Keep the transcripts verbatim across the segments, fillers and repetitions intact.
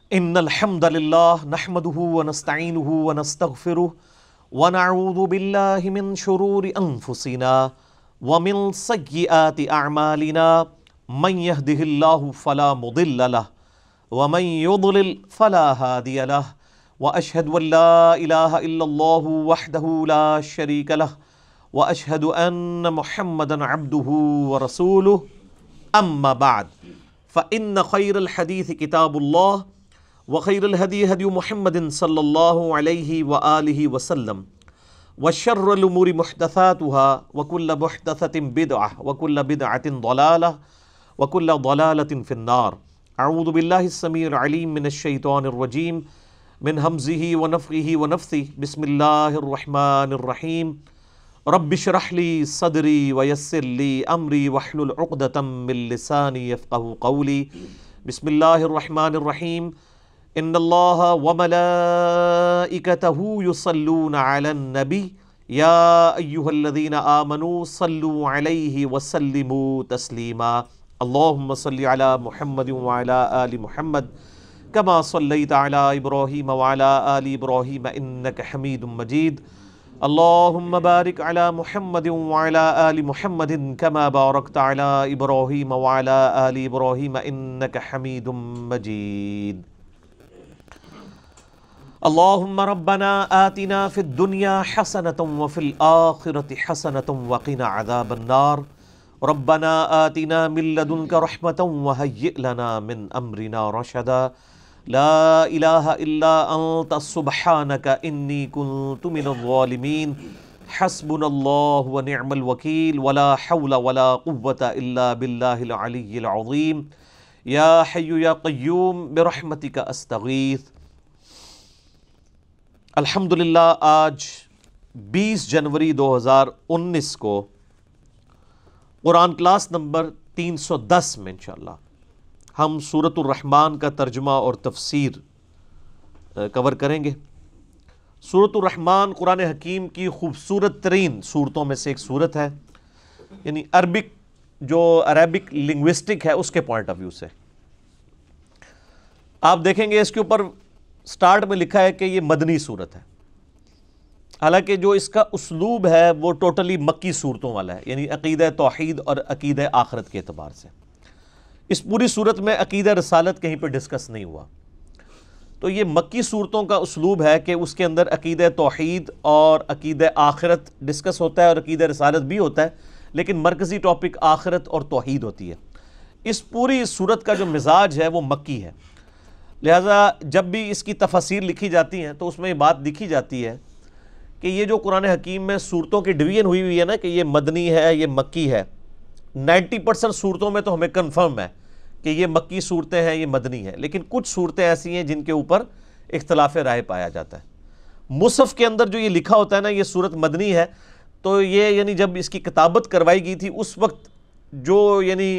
ان الحمد للہ نحمده ونستعینه ونستغفره ونعوذ باللہ من شرور انفسنا ومن سیئات اعمالنا من يهده الله فلا مضل له ومن يضلل فلا هادي له واشهد ان لا اله الا الله وحده لا شريك له واشهد ان محمدا عبده ورسوله اما بعد فان خير الحديث كتاب الله وخیر الہدی ہدی محمد صلی اللہ علیہ وآلہ وسلم وشر الامور محدثاتها وکل محدثۃ بدعہ وکل بدعۃ ضلالہ وکل ضلالۃ فی النار۔ اعوذ باللہ السمیع العلیم من الشیطان الرجیم من ہمزہ ونفخہ ونفثہ بسم اللہ الرحمن الرحیم رب اشرح لی صدری ویسر لی امری واحلل عقدۃ من لسانی یفقہوا قولی۔ بسم اللہ الرحمن الرحیم ان اللہ وملائکتہ یصلون علی النبی یا ایہا الذین آمنوا صلوا علیہ وسلموا تسلیما۔ اللہم صل علی محمد وعلی آل محمد کما صلیت علی ابراہیم وعلی آل ابراہیم انک حمید مجید۔ اللہم بارک علی محمد وعلی آل محمد کما بارکت علی ابراہیم وعلی آل ابراہیم انک حمید مجید۔ اللہم ربنا آتنا فی الدنیا حسنة وفی الآخرة حسنة وقنا عذاب النار۔ ربنا آتنا من لدنک رحمة وہیئ لنا من امرنا رشدا۔ لا الہ الا انت سبحانک انی کنت من الظالمین۔ حسبنا اللہ ونعم الوکیل ولا حول ولا قوة الا باللہ العلی العظیم۔ یا حی یا قیوم برحمتک استغیث۔ الحمدللہ آج بیس جنوری دو ہزار انیس کو قرآن کلاس نمبر تین سو دس میں انشاءاللہ ہم سورۃ الرحمن کا ترجمہ اور تفسیر کور کریں گے۔ سورۃ الرحمن قرآن حکیم کی خوبصورت ترین صورتوں میں سے ایک صورت ہے، یعنی عربک جو عربک لنگوسٹک ہے اس کے پوائنٹ آف ویو سے آپ دیکھیں گے اس کے اوپر سٹارٹ میں لکھا ہے کہ یہ مدنی صورت ہے، حالانکہ جو اس کا اسلوب ہے وہ ٹوٹلی مکی صورتوں والا ہے، یعنی عقیدہ توحید اور عقیدہ آخرت کے اعتبار سے۔ اس پوری صورت میں عقیدہ رسالت کہیں پہ ڈسکس نہیں ہوا، تو یہ مکی صورتوں کا اسلوب ہے کہ اس کے اندر عقیدہ توحید اور عقیدہ آخرت ڈسکس ہوتا ہے اور عقیدہ رسالت بھی ہوتا ہے، لیکن مرکزی ٹاپک آخرت اور توحید ہوتی ہے۔ اس پوری صورت کا جو مزاج ہے وہ مکی ہے، لہٰذا جب بھی اس کی تفاسیر لکھی جاتی ہیں تو اس میں یہ بات لکھی جاتی ہے کہ یہ جو قرآن حکیم میں صورتوں کی ڈویژن ہوئی ہوئی ہے نا کہ یہ مدنی ہے یہ مکی ہے، نائنٹی پرسنٹ صورتوں میں تو ہمیں کنفرم ہے کہ یہ مکی صورتیں ہیں یہ مدنی ہے، لیکن کچھ صورتیں ایسی ہیں جن کے اوپر اختلاف رائے پایا جاتا ہے۔ مصحف کے اندر جو یہ لکھا ہوتا ہے نا یہ صورت مدنی ہے، تو یہ یعنی جب اس کی کتابت کروائی گئی تھی اس وقت جو یعنی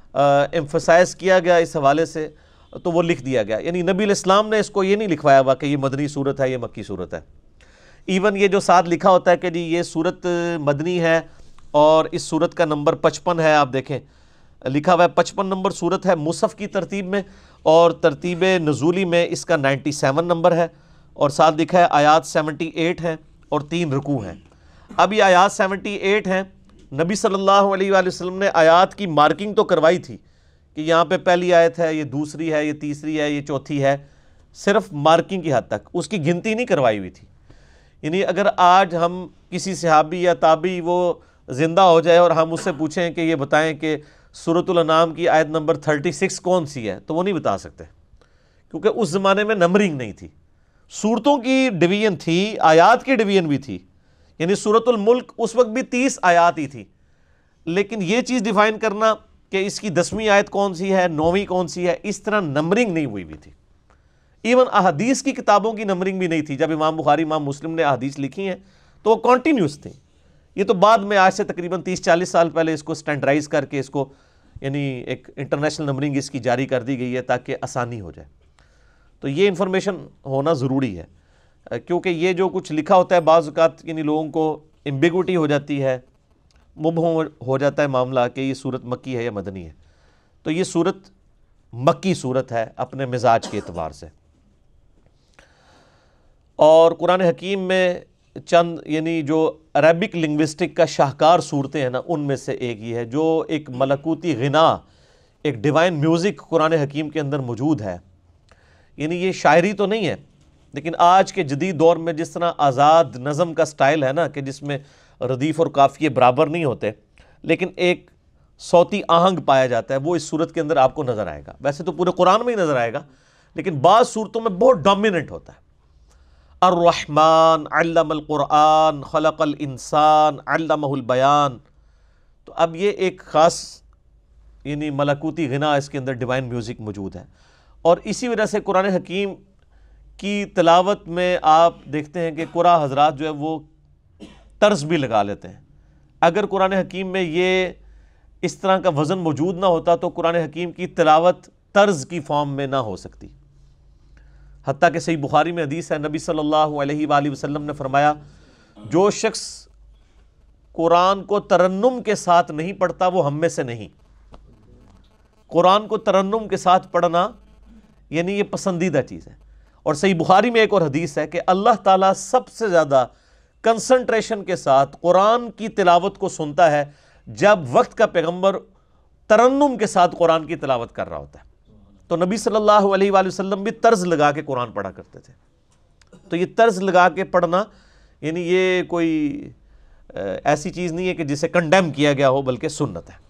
ایمفسائز کیا گیا اس حوالے سے تو وہ لکھ دیا گیا، یعنی نبی علیہ السلام نے اس کو یہ نہیں لکھوایا ہوا کہ یہ مدنی صورت ہے یہ مکی صورت ہے۔ ایون یہ جو ساتھ لکھا ہوتا ہے کہ جی یہ صورت مدنی ہے اور اس صورت کا نمبر پچپن ہے، آپ دیکھیں لکھا ہوا ہے پچپن نمبر صورت ہے مصحف کی ترتیب میں، اور ترتیب نزولی میں اس کا نائنٹی سیون نمبر ہے، اور ساتھ لکھا ہے آیات سیونٹی ایٹ ہیں اور تین رکوع ہیں۔ اب یہ آیات سیونٹی ایٹ ہیں، نبی صلی اللہ علیہ وآلہ وسلم نے آیات کی مارکنگ تو کروائی تھی کہ یہاں پہ پہلی آیت ہے، یہ دوسری ہے، یہ تیسری ہے، یہ چوتھی ہے، صرف مارکنگ کی حد تک، اس کی گنتی نہیں کروائی ہوئی تھی۔ یعنی اگر آج ہم کسی صحابی یا تابعی وہ زندہ ہو جائے اور ہم اس سے پوچھیں کہ یہ بتائیں کہ سورۃ الانعام کی آیت نمبر تھرٹی سکس کون سی ہے تو وہ نہیں بتا سکتے، کیونکہ اس زمانے میں نمبرنگ نہیں تھی، صورتوں کی ڈویژن تھی، آیات کی ڈویژن بھی تھی، یعنی سورۃ الملک اس وقت بھی تیس آیات ہی تھی، لیکن یہ چیز ڈیفائن کرنا کہ اس کی دسویں آیت کون سی ہے، نویں کون سی ہے، اس طرح نمبرنگ نہیں ہوئی ہوئی تھی۔ ایون احادیث کی کتابوں کی نمبرنگ بھی نہیں تھی، جب امام بخاری امام مسلم نے احادیث لکھی ہیں تو وہ کنٹینیوس تھیں، یہ تو بعد میں آج سے تقریباً تیس چالیس سال پہلے اس کو سٹینڈرائز کر کے اس کو یعنی ایک انٹرنیشنل نمبرنگ اس کی جاری کر دی گئی ہے تاکہ آسانی ہو جائے۔ تو یہ انفارمیشن ہونا ضروری ہے، کیونکہ یہ جو کچھ لکھا ہوتا ہے بعض اوقات یعنی لوگوں کو ایمبیگوٹی ہو جاتی ہے، مبہم ہو جاتا ہے معاملہ کہ یہ صورت مکی ہے یا مدنی ہے۔ تو یہ صورت مکی صورت ہے اپنے مزاج کے اعتبار سے۔ اور قرآن حکیم میں چند یعنی جو عربک لنگوسٹک کا شاہکار صورتیں ہیں نا، ان میں سے ایک یہ ہے، جو ایک ملکوتی غنا، ایک ڈیوائن میوزک قرآن حکیم کے اندر موجود ہے۔ یعنی یہ شاعری تو نہیں ہے، لیکن آج کے جدید دور میں جس طرح آزاد نظم کا سٹائل ہے نا، کہ جس میں ردیف اور قافیے برابر نہیں ہوتے، لیکن ایک صوتی آہنگ پایا جاتا ہے، وہ اس صورت کے اندر آپ کو نظر آئے گا۔ ویسے تو پورے قرآن میں ہی نظر آئے گا، لیکن بعض صورتوں میں بہت ڈومیننٹ ہوتا ہے۔ الرحمن علم القرآن خلق الانسان علمہ البیان۔ تو اب یہ ایک خاص یعنی ملکوتی غنا اس کے اندر ڈیوائن میوزک موجود ہے، اور اسی وجہ سے قرآن حکیم کی تلاوت میں آپ دیکھتے ہیں کہ قرآن حضرات جو ہے وہ طرز بھی لگا لیتے ہیں۔ اگر قرآن حکیم میں یہ اس طرح کا وزن موجود نہ ہوتا تو قرآن حکیم کی تلاوت طرز کی فارم میں نہ ہو سکتی۔ حتیٰ کہ صحیح بخاری میں حدیث ہے، نبی صلی اللہ علیہ وآلہ وسلم نے فرمایا، جو شخص قرآن کو ترنم کے ساتھ نہیں پڑھتا وہ ہم میں سے نہیں۔ قرآن کو ترنم کے ساتھ پڑھنا یعنی یہ پسندیدہ چیز ہے۔ اور صحیح بخاری میں ایک اور حدیث ہے کہ اللہ تعالیٰ سب سے زیادہ کنسنٹریشن کے ساتھ قرآن کی تلاوت کو سنتا ہے جب وقت کا پیغمبر ترنم کے ساتھ قرآن کی تلاوت کر رہا ہوتا ہے۔ تو نبی صلی اللہ علیہ وآلہ وسلم بھی طرز لگا کے قرآن پڑھا کرتے تھے۔ تو یہ طرز لگا کے پڑھنا یعنی یہ کوئی ایسی چیز نہیں ہے کہ جسے کنڈیم کیا گیا ہو، بلکہ سنت ہے۔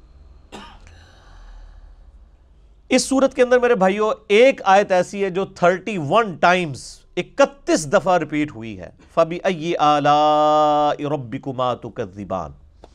اس صورت کے اندر میرے بھائیوں ایک آیت ایسی ہے جو تھرٹی ون ٹائمز اکتیس دفعہ ریپیٹ ہوئی ہے، فَبِأَيِّ آلَاءِ رَبِّكُمَا تُكَذِّبَانِ۔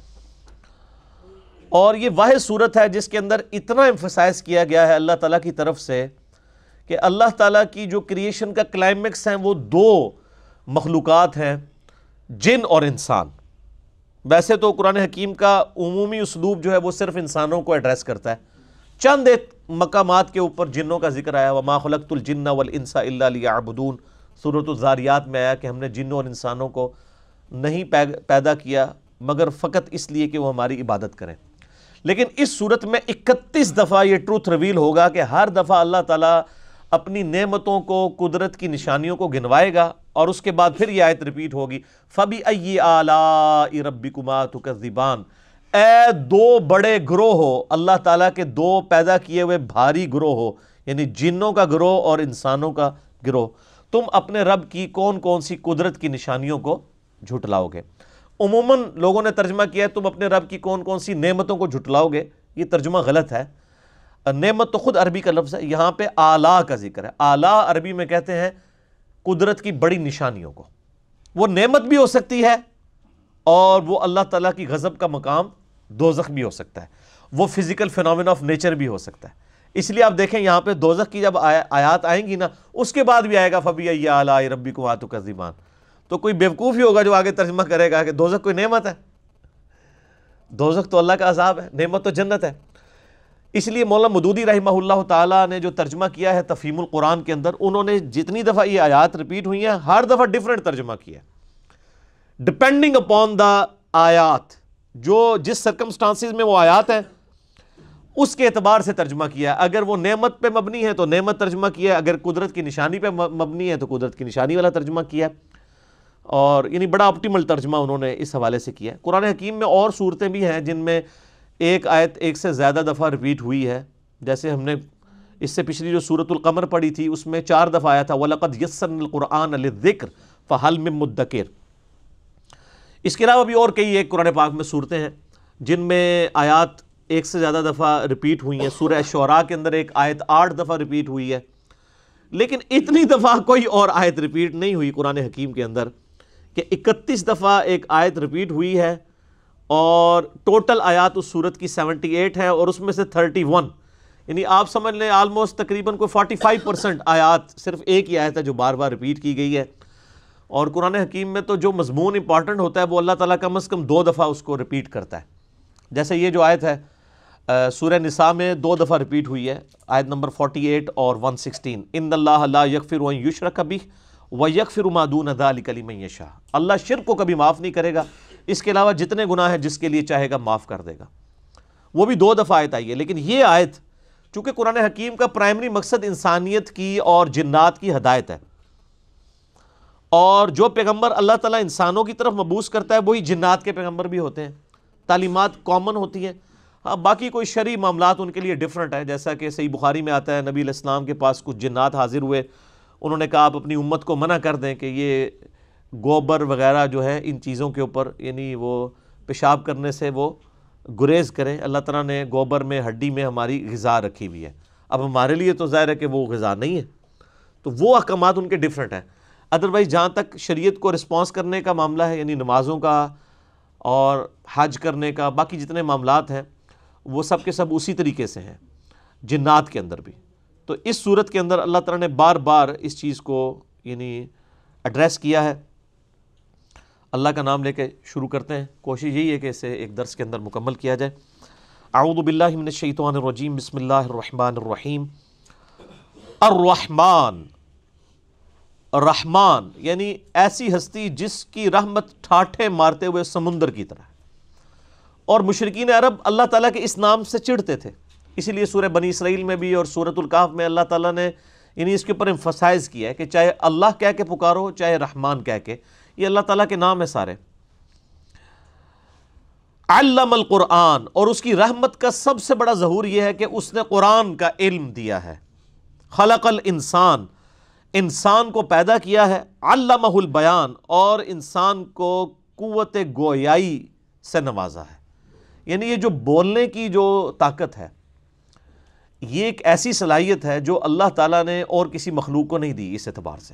اور یہ واحد صورت ہے جس کے اندر اتنا ایمفسائز کیا گیا ہے اللہ تعالیٰ کی طرف سے کہ اللہ تعالیٰ کی جو کریشن کا کلائمیکس ہیں وہ دو مخلوقات ہیں، جن اور انسان۔ ویسے تو قرآن حکیم کا عمومی اسلوب جو ہے وہ صرف انسانوں کو ایڈریس کرتا ہے، چند ایک مقامات کے اوپر جنوں کا ذکر آیا، وَمَا خَلَقْتُ الْجِنَّ وَالْإِنسَ إِلَّا لِيَعْبُدُونَ۔ سورۃ الذاریات میں آیا کہ ہم نے جنوں اور انسانوں کو نہیں پیدا کیا مگر فقط اس لیے کہ وہ ہماری عبادت کریں۔ لیکن اس صورت میں اکتیس دفعہ یہ ٹروتھ ریویل ہوگا کہ ہر دفعہ اللہ تعالیٰ اپنی نعمتوں کو، قدرت کی نشانیوں کو گنوائے گا، اور اس کے بعد پھر یہ آیت ریپیٹ ہوگی، فَبِأَيِّ آلَاءِ رَبِّكُمَا تُكَذِّبَانِ۔ اے دو بڑے گروہ ہو، اللہ تعالیٰ کے دو پیدا کیے ہوئے بھاری گروہ ہو، یعنی جنوں کا گروہ اور انسانوں کا گروہ، تم اپنے رب کی کون کون سی قدرت کی نشانیوں کو جھٹلاؤ گے۔ عموماً لوگوں نے ترجمہ کیا ہے تم اپنے رب کی کون کون سی نعمتوں کو جھٹلاؤ گے، یہ ترجمہ غلط ہے۔ نعمت تو خود عربی کا لفظ ہے، یہاں پہ آلاء کا ذکر ہے۔ آلاء عربی میں کہتے ہیں قدرت کی بڑی نشانیوں کو۔ وہ نعمت بھی ہو سکتی ہے اور وہ اللہ تعالیٰ کی غضب کا مقام دوزخ بھی ہو سکتا ہے، وہ فزیکل فینومینا آف نیچر بھی ہو سکتا ہے۔ اس لیے آپ دیکھیں یہاں پہ دوزخ کی جب آیات آئیں گی نا، اس کے بعد بھی آئے گا فَبِأَيِّ آلَاءِ رَبِّكُمَا تُكَذِّبَانِ۔ تو کوئی بیوقوف ہی ہوگا جو آگے ترجمہ کرے گا کہ دوزخ کوئی نعمت ہے۔ دوزخ تو اللہ کا عذاب ہے، نعمت تو جنت ہے۔ اس لیے مولانا مودودی رحمہ اللہ تعالیٰ نے جو ترجمہ کیا ہے تفہیم القرآن کے اندر، انہوں نے جتنی دفعہ یہ آیات ریپیٹ ہوئی ہیں ہر دفعہ ڈیفرنٹ ترجمہ کیا ہے، ڈپینڈنگ اپون دا آیات، جو جس سرکمسٹانسز میں وہ آیات ہیں اس کے اعتبار سے ترجمہ کیا ہے۔ اگر وہ نعمت پہ مبنی ہے تو نعمت ترجمہ کیا ہے، اگر قدرت کی نشانی پہ مبنی ہے تو قدرت کی نشانی والا ترجمہ کیا ہے، اور یعنی بڑا آپٹیمل ترجمہ انہوں نے اس حوالے سے کیا ہے۔ قرآن حکیم میں اور صورتیں بھی ہیں جن میں ایک آیت ایک سے زیادہ دفعہ ریپیٹ ہوئی ہے، جیسے ہم نے اس سے پچھلی جو سورۃ القمر پڑھی تھی اس میں چار دفعہ آیا تھا وَلَقَدْ يَسَّرْنَا الْقُرْآنَ لِلذِّكْرِ فَهَلْ مِن مُدَّكِرٍ۔ اس کے علاوہ بھی اور کئی ایک قرآن پاک میں صورتیں ہیں جن میں آیات ایک سے زیادہ دفعہ ریپیٹ ہوئی ہیں۔ سورہ شعراء کے اندر ایک آیت آٹھ دفعہ ریپیٹ ہوئی ہے، لیکن اتنی دفعہ کوئی اور آیت ریپیٹ نہیں ہوئی قرآن حکیم کے اندر کہ اکتیس دفعہ ایک آیت ریپیٹ ہوئی ہے، اور ٹوٹل آیات اس صورت کی سیونٹی ایٹ ہے، اور اس میں سے تھرٹی ون، یعنی آپ سمجھ لیں آلموسٹ تقریباً کوئی فورٹی فائیو پرسنٹ آیات صرف ایک ہی آیت ہے جو بار بار ریپیٹ کی گئی ہے۔ اور قرآن حکیم میں تو جو مضمون امپورٹنٹ ہوتا ہے وہ اللہ تعالیٰ کم از کم دو دفعہ اس کو ریپیٹ کرتا ہے۔ جیسے یہ جو آیت ہے سورہ نساء میں دو دفعہ ریپیٹ ہوئی ہے، آیت نمبر فورٹی ایٹ اور ون سکسٹین، ان اللہ لا یغفر ان یشرک بہ ویغفر ما دون ذلک لمن یشاء۔ اللہ شرک کو کبھی معاف نہیں کرے گا، اس کے علاوہ جتنے گناہ ہیں جس کے لیے چاہے گا معاف کر دے گا۔ وہ بھی دو دفعہ آیت آئی ہے، لیکن یہ آیت چونکہ قرآن حکیم کا پرائمری مقصد انسانیت کی اور جنات کی ہدایت ہے، اور جو پیغمبر اللہ تعالیٰ انسانوں کی طرف مبعوث کرتا ہے وہی جنات کے پیغمبر بھی ہوتے ہیں، تعلیمات کامن ہوتی ہیں. ہاں باقی کوئی شرعی معاملات ان کے لیے ڈیفرنٹ ہے، جیسا کہ صحیح بخاری میں آتا ہے نبی علیہ السلام کے پاس کچھ جنات حاضر ہوئے، انہوں نے کہا آپ اپنی امت کو منع کر دیں کہ یہ گوبر وغیرہ جو ہے ان چیزوں کے اوپر یعنی وہ پیشاب کرنے سے وہ گریز کریں. اللہ تعالیٰ نے گوبر میں ہڈی میں ہماری غذا رکھی ہوئی ہے، اب ہمارے لیے تو ظاہر ہے کہ وہ غذا نہیں ہے، تو وہ احکامات ان کے ڈیفرنٹ ہیں. ادروائز جہاں تک شریعت کو رسپانس کرنے کا معاملہ ہے، یعنی نمازوں کا اور حج کرنے کا، باقی جتنے معاملات ہیں وہ سب کے سب اسی طریقے سے ہیں جنات کے اندر بھی. تو اس صورت کے اندر اللہ تعالیٰ نے بار بار اس چیز کو یعنی ایڈریس کیا ہے. اللہ کا نام لے کے شروع کرتے ہیں، کوشش یہی ہے کہ اسے ایک درس کے اندر مکمل کیا جائے. اعوذ باللہ من الشیطان الرجیم، بسم اللہ الرحمن الرحیم. الرحمن، رحمان یعنی ایسی ہستی جس کی رحمت ٹھاٹھے مارتے ہوئے سمندر کی طرح ہے. اور مشرکین عرب اللہ تعالیٰ کے اس نام سے چڑھتے تھے، اسی لیے سورہ بنی اسرائیل میں بھی اور سورۃ الکہف میں اللہ تعالیٰ نے یعنی اس کے اوپر ایمفسائز کیا ہے کہ چاہے اللہ کہہ کے پکارو چاہے رحمان کہہ کے، یہ اللہ تعالیٰ کے نام ہے سارے. علم القرآن، اور اس کی رحمت کا سب سے بڑا ظہور یہ ہے کہ اس نے قرآن کا علم دیا ہے. خلق الانسان، انسان کو پیدا کیا ہے. علمہ البیان، اور انسان کو قوت گویائی سے نوازا ہے. یعنی یہ جو بولنے کی جو طاقت ہے یہ ایک ایسی صلاحیت ہے جو اللہ تعالیٰ نے اور کسی مخلوق کو نہیں دی. اس اعتبار سے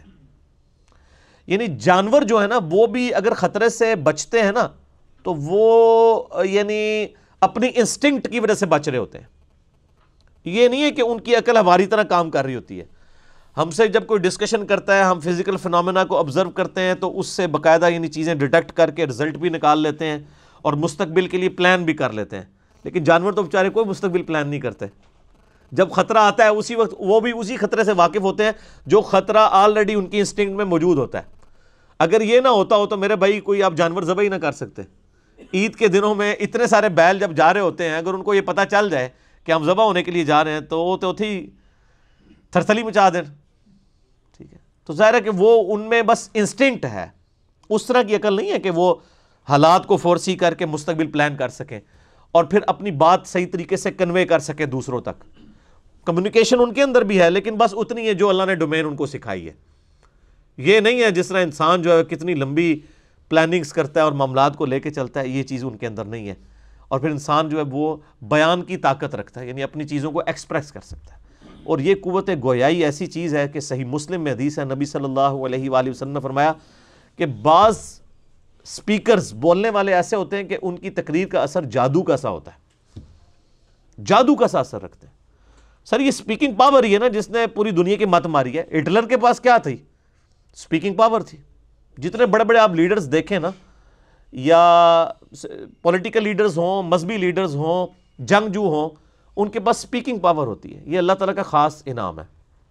یعنی جانور جو ہے نا وہ بھی اگر خطرے سے بچتے ہیں نا تو وہ یعنی اپنی انسٹنکٹ کی وجہ سے بچ رہے ہوتے ہیں. یہ نہیں ہے کہ ان کی عقل ہماری طرح کام کر رہی ہوتی ہے. ہم سے جب کوئی ڈسکشن کرتا ہے، ہم فزیکل فنومینا کو آبزرو کرتے ہیں تو اس سے باقاعدہ یعنی چیزیں ڈیٹیکٹ کر کے رزلٹ بھی نکال لیتے ہیں اور مستقبل کے لیے پلان بھی کر لیتے ہیں. لیکن جانور تو بیچارے کوئی مستقبل پلان نہیں کرتے. جب خطرہ آتا ہے اسی وقت وہ بھی اسی خطرے سے واقف ہوتے ہیں جو خطرہ آلریڈی ان کی انسٹنکٹ میں موجود ہوتا ہے. اگر یہ نہ ہوتا ہو تو میرے بھائی کوئی آپ جانور ذبح ہی نہ کر سکتے. عید کے دنوں میں اتنے سارے بیل جب جا رہے ہوتے ہیں، اگر ان کو یہ پتہ چل جائے کہ ہم ذبح ہونے کے لیے جا رہے ہیں تو وہ تو تھی تھرتھلی مچا دیں. ٹھیک ہے، تو ظاہر ہے کہ وہ ان میں بس انسٹنکٹ ہے، اس طرح کی عقل نہیں ہے کہ وہ حالات کو فورسی کر کے مستقبل پلان کر سکیں اور پھر اپنی بات صحیح طریقے سے کنوے کر سکیں دوسروں تک. کمیونیکیشن ان کے اندر بھی ہے لیکن بس اتنی ہے جو اللہ نے ڈومین ان کو سکھائی ہے. یہ نہیں ہے جس طرح انسان جو ہے کتنی لمبی پلاننگز کرتا ہے اور معاملات کو لے کے چلتا ہے، یہ چیز ان کے اندر نہیں ہے. اور پھر انسان جو ہے وہ بیان کی طاقت رکھتا ہے، یعنی اپنی چیزوں کو ایکسپریس کر سکتا ہے. اور یہ قوت گویائی ایسی چیز ہے کہ صحیح مسلم میں حدیث ہے، نبی صلی اللہ علیہ وآلہ وسلم نے فرمایا کہ بعض سپیکرز بولنے والے ایسے ہوتے ہیں کہ ان کی تقریر کا اثر جادو کا سا ہوتا ہے، جادو کا سا اثر رکھتے ہیں. سر یہ سپیکنگ پاور ہی ہے نا جس نے پوری دنیا کی مت ماری ہے. ہٹلر کے پاس کیا تھی؟ سپیکنگ پاور تھی. جتنے بڑے بڑے آپ لیڈرز دیکھیں نا، یا پولیٹیکل لیڈرز ہوں، مذہبی لیڈرز ہوں، جنگجو ہوں، ان کے پاس سپیکنگ پاور ہوتی ہے. یہ اللہ تعالیٰ کا خاص انعام ہے.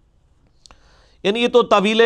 یعنی یہ تو طویل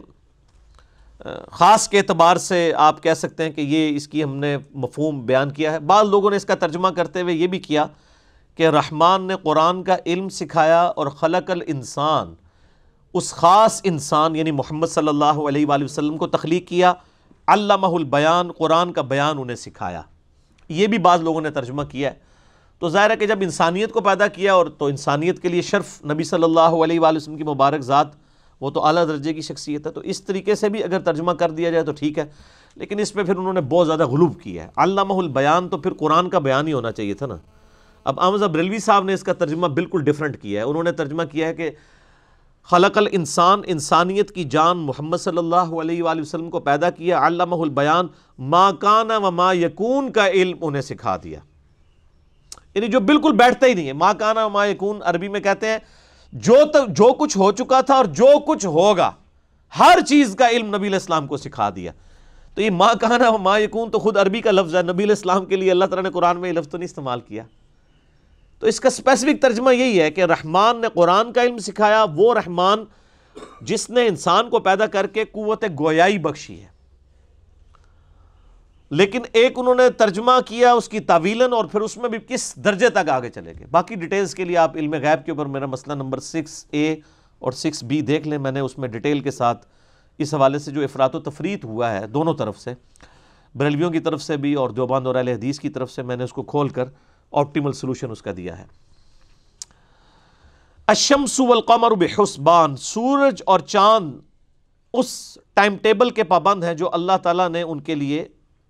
خاص کے اعتبار سے آپ کہہ سکتے ہیں کہ یہ اس کی ہم نے مفہوم بیان کیا ہے. بعض لوگوں نے اس کا ترجمہ کرتے ہوئے یہ بھی کیا کہ رحمان نے قرآن کا علم سکھایا اور خلق الانسان، اس خاص انسان یعنی محمد صلی اللہ علیہ وآلہ وسلم کو تخلیق کیا. علمہ البیان، قرآن کا بیان انہیں سکھایا. یہ بھی بعض لوگوں نے ترجمہ کیا ہے. تو ظاہر ہے کہ جب انسانیت کو پیدا کیا اور تو انسانیت کے لیے شرف نبی صلی اللہ علیہ وآلہ وسلم کی مبارک ذات، وہ تو اعلیٰ درجے کی شخصیت ہے. تو اس طریقے سے بھی اگر ترجمہ کر دیا جائے تو ٹھیک ہے، لیکن اس پہ پھر انہوں نے بہت زیادہ غلوب کیا ہے. علمہ البیان تو پھر قرآن کا بیان ہی ہونا چاہیے تھا نا. اب احمد بریلوی صاحب نے اس کا ترجمہ بالکل ڈیفرنٹ کیا ہے. انہوں نے ترجمہ کیا ہے کہ خلق الانسان، انسانیت کی جان محمد صلی اللہ علیہ وآلہ وسلم کو پیدا کیا. علمہ البیان، ما کان و ما یکون کا علم انہیں سکھا دیا. یعنی جو بالکل بیٹھتا ہی نہیں ہے. ما کان و ما یکون عربی میں کہتے ہیں جو جو کچھ ہو چکا تھا اور جو کچھ ہوگا، ہر چیز کا علم نبی علیہ السلام کو سکھا دیا. تو یہ ما کان و ما یکون تو خود عربی کا لفظ ہے، نبی علیہ السلام کے لیے اللہ تعالیٰ نے قرآن میں یہ لفظ تو نہیں استعمال کیا. تو اس کا اسپیسیفک ترجمہ یہی ہے کہ رحمان نے قرآن کا علم سکھایا، وہ رحمان جس نے انسان کو پیدا کر کے قوت گویائی بخشی ہے. لیکن ایک انہوں نے ترجمہ کیا اس کی تعویلاً، اور پھر اس میں بھی کس درجے تک آگے چلے گئے. باقی ڈیٹیلز کے لیے آپ علم غیب کے اوپر میرا مسئلہ نمبر سکس اے اور سکس بی دیکھ لیں. میں نے اس میں ڈیٹیل کے ساتھ اس حوالے سے جو افراط و تفریط ہوا ہے دونوں طرف سے، بریلویوں کی طرف سے بھی اور دیوبند اور اہل حدیث کی طرف سے، میں نے اس کو کھول کر آپٹیمل سلوشن اس کا دیا ہے۔ الشمس والقمر بحسبان، سورج اور چاند اس ٹائم ٹیبل کے پابند ہیں جو اللہ تعالیٰ نے ان کے لیے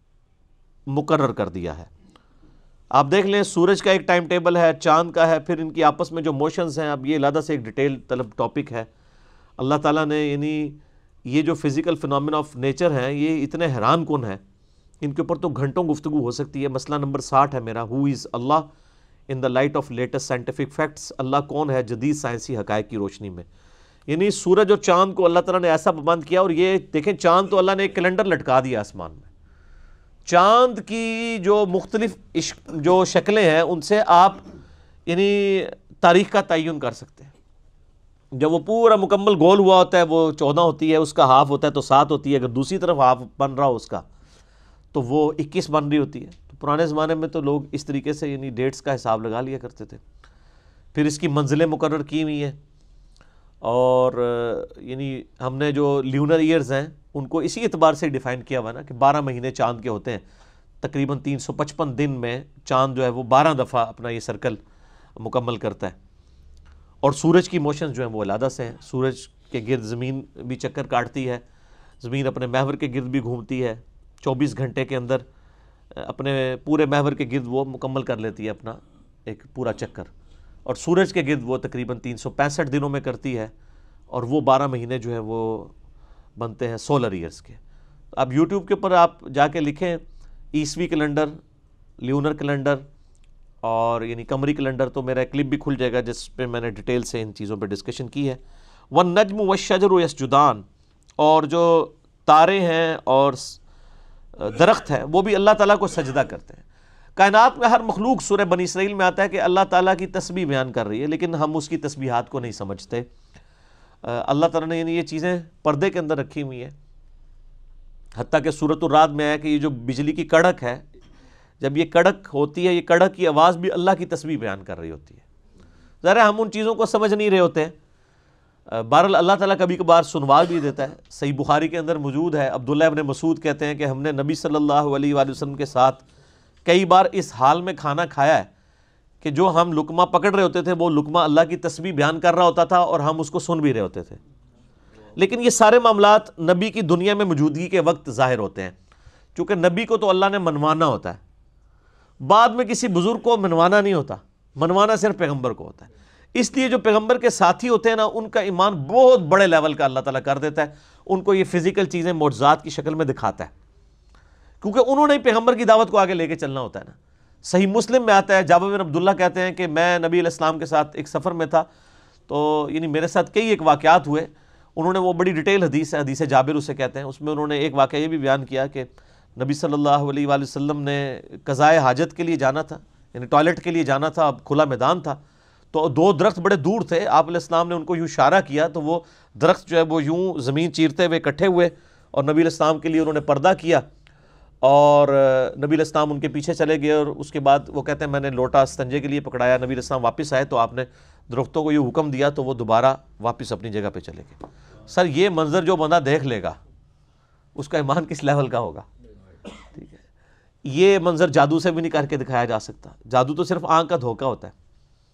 مقرر کر دیا ہے۔ آپ دیکھ لیں سورج کا ایک ٹائم ٹیبل ہے، چاند کا ہے، پھر ان کی آپس میں جو موشنز ہیں، اب یہ علیحدہ سے ایک ڈیٹیل طلب ٹاپک ہے۔ اللہ تعالیٰ نے یعنی یہ جو فزیکل فنومنا آف نیچر ہیں یہ اتنے حیران کن ہیں، ان کے اوپر تو گھنٹوں گفتگو ہو سکتی ہے۔ مسئلہ نمبر ساٹھ ہے میرا، ہو از اللہ in the light of latest scientific facts, اللہ کون ہے جدید سائنسی حقائق کی روشنی میں۔ یعنی سورج اور چاند کو اللہ تعالیٰ نے ایسا پابند کیا، اور یہ دیکھیں چاند تو اللہ نے ایک کیلنڈر لٹکا دیا آسمان میں۔ چاند کی جو مختلف جو شکلیں ہیں ان سے آپ یعنی تاریخ کا تعین کر سکتے ہیں۔ جب وہ پورا مکمل گول ہوا ہوتا ہے وہ چودہ ہوتی ہے، اس کا ہاف ہوتا ہے تو سات ہوتی ہے، اگر دوسری طرف ہاف بن رہا ہو اس کا تو وہ اکیس بن رہی ہوتی ہے۔ تو پرانے زمانے میں تو لوگ اس طریقے سے یعنی ڈیٹس کا حساب لگا لیا کرتے تھے۔ پھر اس کی منزلیں مقرر کی ہوئی ہیں، اور یعنی ہم نے جو لیونر ایئرز ہیں ان کو اسی اعتبار سے ڈیفائن کیا ہوا نا کہ بارہ مہینے چاند کے ہوتے ہیں، تقریباً تین سو پچپن دن میں چاند جو ہے وہ بارہ دفعہ اپنا یہ سرکل مکمل کرتا ہے۔ اور سورج کی موشنز جو ہیں وہ علیحدہ سے ہیں، سورج کے گرد زمین بھی چکر کاٹتی ہے، زمین اپنے محور کے گرد بھی گھومتی ہے، چوبیس گھنٹے کے اندر اپنے پورے محور کے گرد وہ مکمل کر لیتی ہے اپنا ایک پورا چکر، اور سورج کے گرد وہ تقریباً تین سو پینسٹھ دنوں میں کرتی ہے، اور وہ بارہ مہینے جو ہے وہ بنتے ہیں سولر ایئرز کے۔ اب یوٹیوب کے اوپر آپ جا کے لکھیں عیسوی کیلنڈر، لیونر کیلنڈر اور یعنی قمری کیلنڈر، تو میرا کلپ بھی کھل جائے گا جس پہ میں نے ڈیٹیل سے ان چیزوں پہ ڈسکشن کی ہے۔ وَالنَّجْمُ وَالشَّجَرُ يَسْجُدَانِ، اور جو تارے ہیں اور درخت ہے وہ بھی اللہ تعالیٰ کو سجدہ کرتے ہیں۔ کائنات میں ہر مخلوق، سورہ بنی اسرائیل میں آتا ہے کہ اللہ تعالیٰ کی تسبیح بیان کر رہی ہے، لیکن ہم اس کی تسبیحات کو نہیں سمجھتے۔ اللہ تعالیٰ نے یعنی یہ چیزیں پردے کے اندر رکھی ہوئی ہیں، حتیٰ کہ سورۃ الرعد میں ہے کہ یہ جو بجلی کی کڑک ہے، جب یہ کڑک ہوتی ہے، یہ کڑک کی آواز بھی اللہ کی تسبیح بیان کر رہی ہوتی ہے۔ ذرا ہم ان چیزوں کو سمجھ نہیں رہے ہوتے ہیں۔ بہرحال اللہ تعالیٰ کبھی کبھار سنوا بھی دیتا ہے۔ صحیح بخاری کے اندر موجود ہے، عبداللہ ابن مسعود کہتے ہیں کہ ہم نے نبی صلی اللہ علیہ وآلہ وسلم کے ساتھ کئی بار اس حال میں کھانا کھایا ہے کہ جو ہم لقمہ پکڑ رہے ہوتے تھے وہ لقمہ اللہ کی تسبیح بیان کر رہا ہوتا تھا اور ہم اس کو سن بھی رہے ہوتے تھے۔ لیکن یہ سارے معاملات نبی کی دنیا میں موجودگی کے وقت ظاہر ہوتے ہیں، چونکہ نبی کو تو اللہ نے منوانا ہوتا ہے، بعد میں کسی بزرگ کو منوانا نہیں ہوتا، منوانا صرف پیغمبر کو ہوتا ہے۔ اس لیے جو پیغمبر کے ساتھی ہوتے ہیں نا ان کا ایمان بہت بڑے لیول کا اللہ تعالیٰ کر دیتا ہے، ان کو یہ فزیکل چیزیں معجزات کی شکل میں دکھاتا ہے، کیونکہ انہوں نے پیغمبر کی دعوت کو آگے لے کے چلنا ہوتا ہے نا۔ صحیح مسلم میں آتا ہے، جابر بن عبداللہ کہتے ہیں کہ میں نبی علیہ السلام کے ساتھ ایک سفر میں تھا، تو یعنی میرے ساتھ کئی ایک واقعات ہوئے، انہوں نے وہ بڑی ڈیٹیل حدیث ہے، حدیث جابر اسے کہتے ہیں، اس میں انہوں نے ایک واقعہ یہ بھی بیان کیا کہ نبی صلی اللہ علیہ وآلہ وسلم نے قضائے حاجت کے لیے جانا تھا، یعنی ٹوائلٹ کے لیے جانا تھا، اب کھلا میدان تھا، تو دو درخت بڑے دور تھے، آپ علیہ السلام نے ان کو یوں اشارہ کیا تو وہ درخت جو ہے وہ یوں زمین چیرتے ہوئے اکٹھے ہوئے، اور نبی علیہ السلام کے لیے انہوں نے پردہ کیا، اور نبی علیہ السلام ان کے پیچھے چلے گئے، اور اس کے بعد وہ کہتے ہیں میں نے لوٹا استنجے کے لیے پکڑایا، نبی علیہ السلام واپس آئے تو آپ نے درختوں کو یہ حکم دیا تو وہ دوبارہ واپس اپنی جگہ پہ چلے گئے۔ سر یہ منظر جو بندہ دیکھ لے گا اس کا ایمان کس لیول کا ہوگا؟ ٹھیک ہے، یہ منظر جادو سے بھی نہیں کر کے دکھایا جا سکتا، جادو تو صرف آنکھ کا دھوکہ ہوتا ہے۔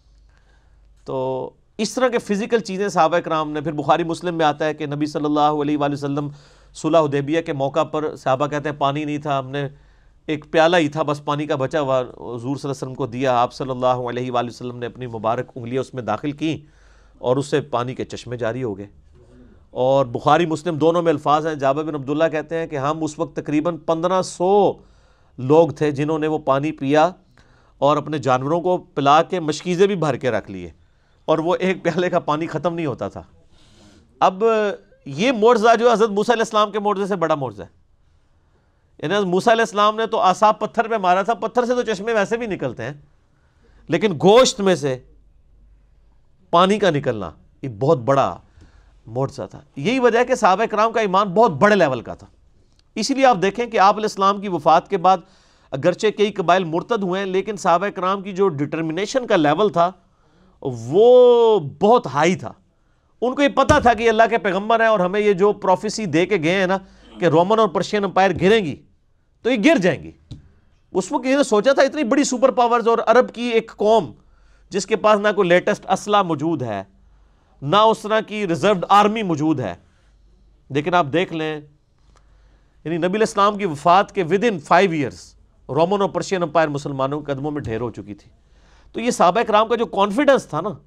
تو اس طرح کے فزیکل چیزیں صحابہ کرام نے، پھر بخاری مسلم میں آتا ہے کہ نبی صلی اللہ علیہ وآلہ وسلم صلح حدیبیہ کے موقع پر صحابہ کہتے ہیں پانی نہیں تھا، ہم نے ایک پیالہ ہی تھا بس پانی کا بچا ہوا، حضور صلی اللہ علیہ وسلم کو دیا، آپ صلی اللہ علیہ وآلہ وسلم نے اپنی مبارک انگلیاں اس میں داخل کیں اور اس سے پانی کے چشمے جاری ہو گئے۔ اور بخاری مسلم دونوں میں الفاظ ہیں، جابر بن عبداللہ کہتے ہیں کہ ہم اس وقت تقریباً پندرہ سو لوگ تھے جنہوں نے وہ پانی پیا اور اپنے جانوروں کو پلا کے مشکیزیں بھی بھر کے رکھ لیے، اور وہ ایک پیالے کا پانی ختم نہیں ہوتا تھا۔ اب یہ معجزہ جو حضرت موسیٰ علیہ السلام کے معجزے سے بڑا معجزہ ہے، یعنی حضرت موسیٰ علیہ السلام نے تو عصا پتھر پہ مارا تھا، پتھر سے تو چشمے ویسے بھی نکلتے ہیں، لیکن گوشت میں سے پانی کا نکلنا یہ بہت بڑا معجزہ تھا۔ یہی وجہ ہے کہ صحابہ کرام کا ایمان بہت بڑے لیول کا تھا۔ اسی لیے آپ دیکھیں کہ آپ علیہ السلام کی وفات کے بعد اگرچہ کئی قبائل مرتد ہوئے ہیں، لیکن صحابہ کرام کی جو ڈٹرمنیشن کا لیول تھا وہ بہت ہائی تھا، ان کو یہ پتا تھا کہ یہ اللہ کے پیغمبر ہیں اور ہمیں یہ جو پروفیسی دے کے گئے ہیں نا کہ رومن اور پرشین امپائر گریں گی تو یہ گر جائیں گی. اس وقت یہ سوچا تھا اتنی بڑی سپر پاورز اور عرب کی ایک قوم جس کے پاس نہ کوئی لیٹسٹ اسلحہ موجود ہے نہ اس طرح کی ریزروڈ آرمی موجود ہے. لیکن آپ دیکھ لیں یعنی نبی علیہ السلام کی وفات کے within five years Roman اور پرشین امپائر مسلمانوں کے قدموں میں ڈھیر ہو چکی تھی. تو یہ صحابہ کرام کا جو کانفیڈنس تھا نا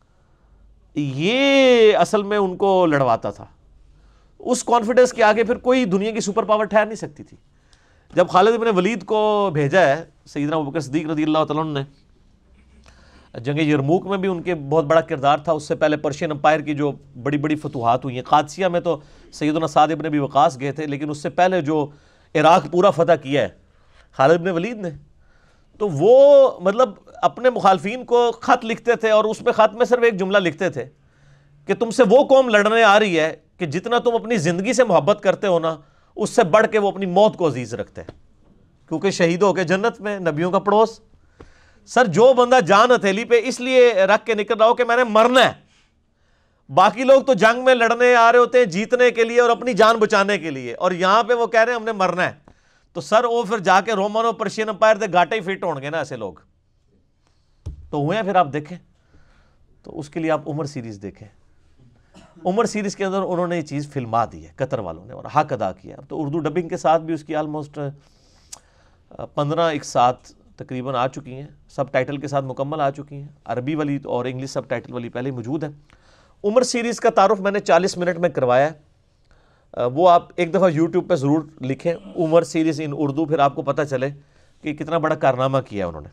یہ اصل میں ان کو لڑواتا تھا. اس کانفیڈنس کے آگے پھر کوئی دنیا کی سپر پاور ٹھہر نہیں سکتی تھی. جب خالد بن ولید کو بھیجا ہے سیدنا ابوبکر صدیق رضی اللہ تعالیٰ عنہ نے, جنگ یرموک میں بھی ان کے بہت بڑا کردار تھا. اس سے پہلے پرشین امپائر کی جو بڑی بڑی فتوحات ہوئی ہیں, قادسیہ میں تو سیدنا سعد بن ابی وقاص گئے تھے, لیکن اس سے پہلے جو عراق پورا فتح کیا ہے خالد بن ولید نے, تو وہ مطلب اپنے مخالفین کو خط لکھتے تھے اور اس پہ خط میں صرف ایک جملہ لکھتے تھے کہ تم سے وہ قوم لڑنے آ رہی ہے کہ جتنا تم اپنی زندگی سے محبت کرتے ہو نا اس سے بڑھ کے وہ اپنی موت کو عزیز رکھتے ہیں, کیونکہ شہید ہو کے جنت میں, نبیوں کا پڑوس. سر جو بندہ جان ہتھیلی پہ اس لیے رکھ کے نکل رہا ہو کہ میں نے مرنا ہے, باقی لوگ تو جنگ میں لڑنے آ رہے ہوتے ہیں جیتنے کے لیے اور اپنی جان بچانے کے لیے, اور یہاں پہ وہ کہہ رہے ہیں ہم نے مرنا ہے, تو سر وہ پھر جا کے رومن اور پرشین امپائر دے گاٹے ہی فٹ ہوں گے نا ایسے لوگ تو ہوئے ہیں. پھر آپ دیکھیں تو اس کے لیے آپ عمر سیریز دیکھیں. عمر سیریز کے اندر انہوں نے یہ چیز فلما دی ہے قطر والوں نے اور حق ادا کیا. اب تو اردو ڈبنگ کے ساتھ بھی اس کی آلموسٹ پندرہ ایک ساتھ تقریباً آ چکی ہیں, سب ٹائٹل کے ساتھ مکمل آ چکی ہیں. عربی والی اور انگلش سب ٹائٹل والی پہلے ہی موجود ہے. عمر سیریز کا تعارف میں نے چالیس منٹ میں کروایا ہے, وہ آپ ایک دفعہ یوٹیوب پہ ضرور لکھیں عمر سیریز ان اردو, پھر آپ کو پتہ چلے کہ کتنا بڑا کارنامہ کیا انہوں نے.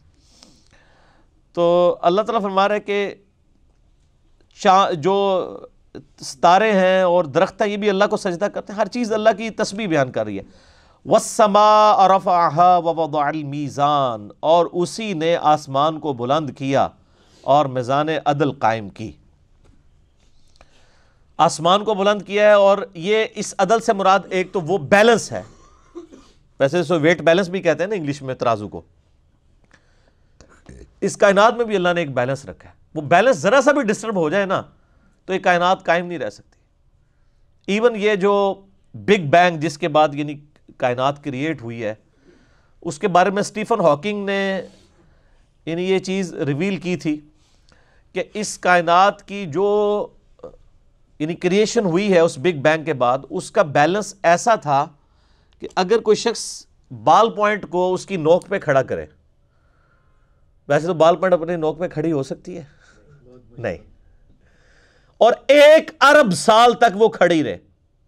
تو اللہ تعالیٰ فرما رہا ہے کہ جو ستارے ہیں اور درخت ہیں یہ بھی اللہ کو سجدہ کرتے ہیں, ہر چیز اللہ کی تسبیح بیان کر رہی ہے. وَالسَّمَاءَ رَفَعَهَا وَوَضَعَ الْمِيزَانَ, اور اسی نے آسمان کو بلند کیا اور میزان عدل قائم کی. آسمان کو بلند کیا ہے اور یہ اس عدل سے مراد ایک تو وہ بیلنس ہے, ویسے سو ویٹ بیلنس بھی کہتے ہیں نا انگلش میں ترازو کو, اس کائنات میں بھی اللہ نے ایک بیلنس رکھا ہے. وہ بیلنس ذرا سا بھی ڈسٹرب ہو جائے نا تو یہ کائنات قائم نہیں رہ سکتی. ایون یہ جو بگ بینگ جس کے بعد یعنی کائنات کریٹ ہوئی ہے اس کے بارے میں سٹیفن ہاکنگ نے یعنی یہ چیز ریویل کی تھی کہ اس کائنات کی جو یعنی کریشن ہوئی ہے اس بگ بینگ کے بعد اس کا بیلنس ایسا تھا کہ اگر کوئی شخص بال پوائنٹ کو اس کی نوک پہ کھڑا کرے, ویسے تو بال پوائنٹ اپنی نوک پہ کھڑی ہو سکتی ہے نہیں, اور ایک ارب سال تک وہ کھڑی رہے,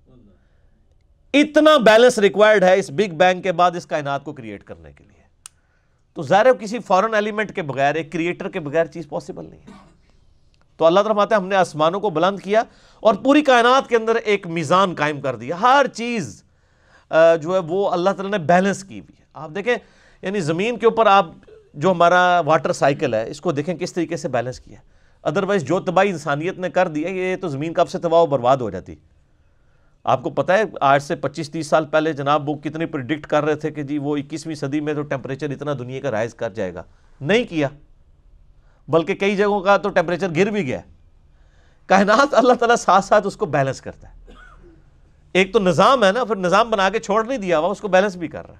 اتنا بیلنس ریکوائرڈ ہے اس بگ بینگ کے بعد اس کائنات کو کریٹ کرنے کے لیے. تو ظاہر ہے کسی فورن ایلیمنٹ کے بغیر, ایک کریٹر کے بغیر چیز پاسبل نہیں ہے. تو اللہ تعالیٰ فرماتا ہے ہم نے آسمانوں کو بلند کیا اور پوری کائنات کے اندر ایک میزان قائم کر دیا, ہر چیز جو ہے وہ اللہ تعالیٰ نے بیلنس کی ہوئی ہے. آپ دیکھیں یعنی زمین کے اوپر آپ جو ہمارا واٹر سائیکل ہے اس کو دیکھیں کس طریقے سے بیلنس کیا ہے, ادروائز جو تباہی انسانیت نے کر دی ہے یہ تو زمین کب سے تباہ و برباد ہو جاتی. آپ کو پتہ ہے آج سے پچیس تیس سال پہلے جناب وہ کتنی پریڈکٹ کر رہے تھے کہ جی وہ اکیسویں صدی میں تو ٹیمپریچر اتنا دنیا کا رائز کر جائے گا, نہیں کیا, بلکہ کئی جگہوں کا تو ٹیمپریچر گر بھی گیا. کائنات اللہ تعالیٰ ساتھ ساتھ اس کو بیلنس کرتا ہے. ایک تو نظام ہے نا, پھر نظام بنا کے چھوڑ نہیں دیا ہوا, اس کو بیلنس بھی کر رہا ہے.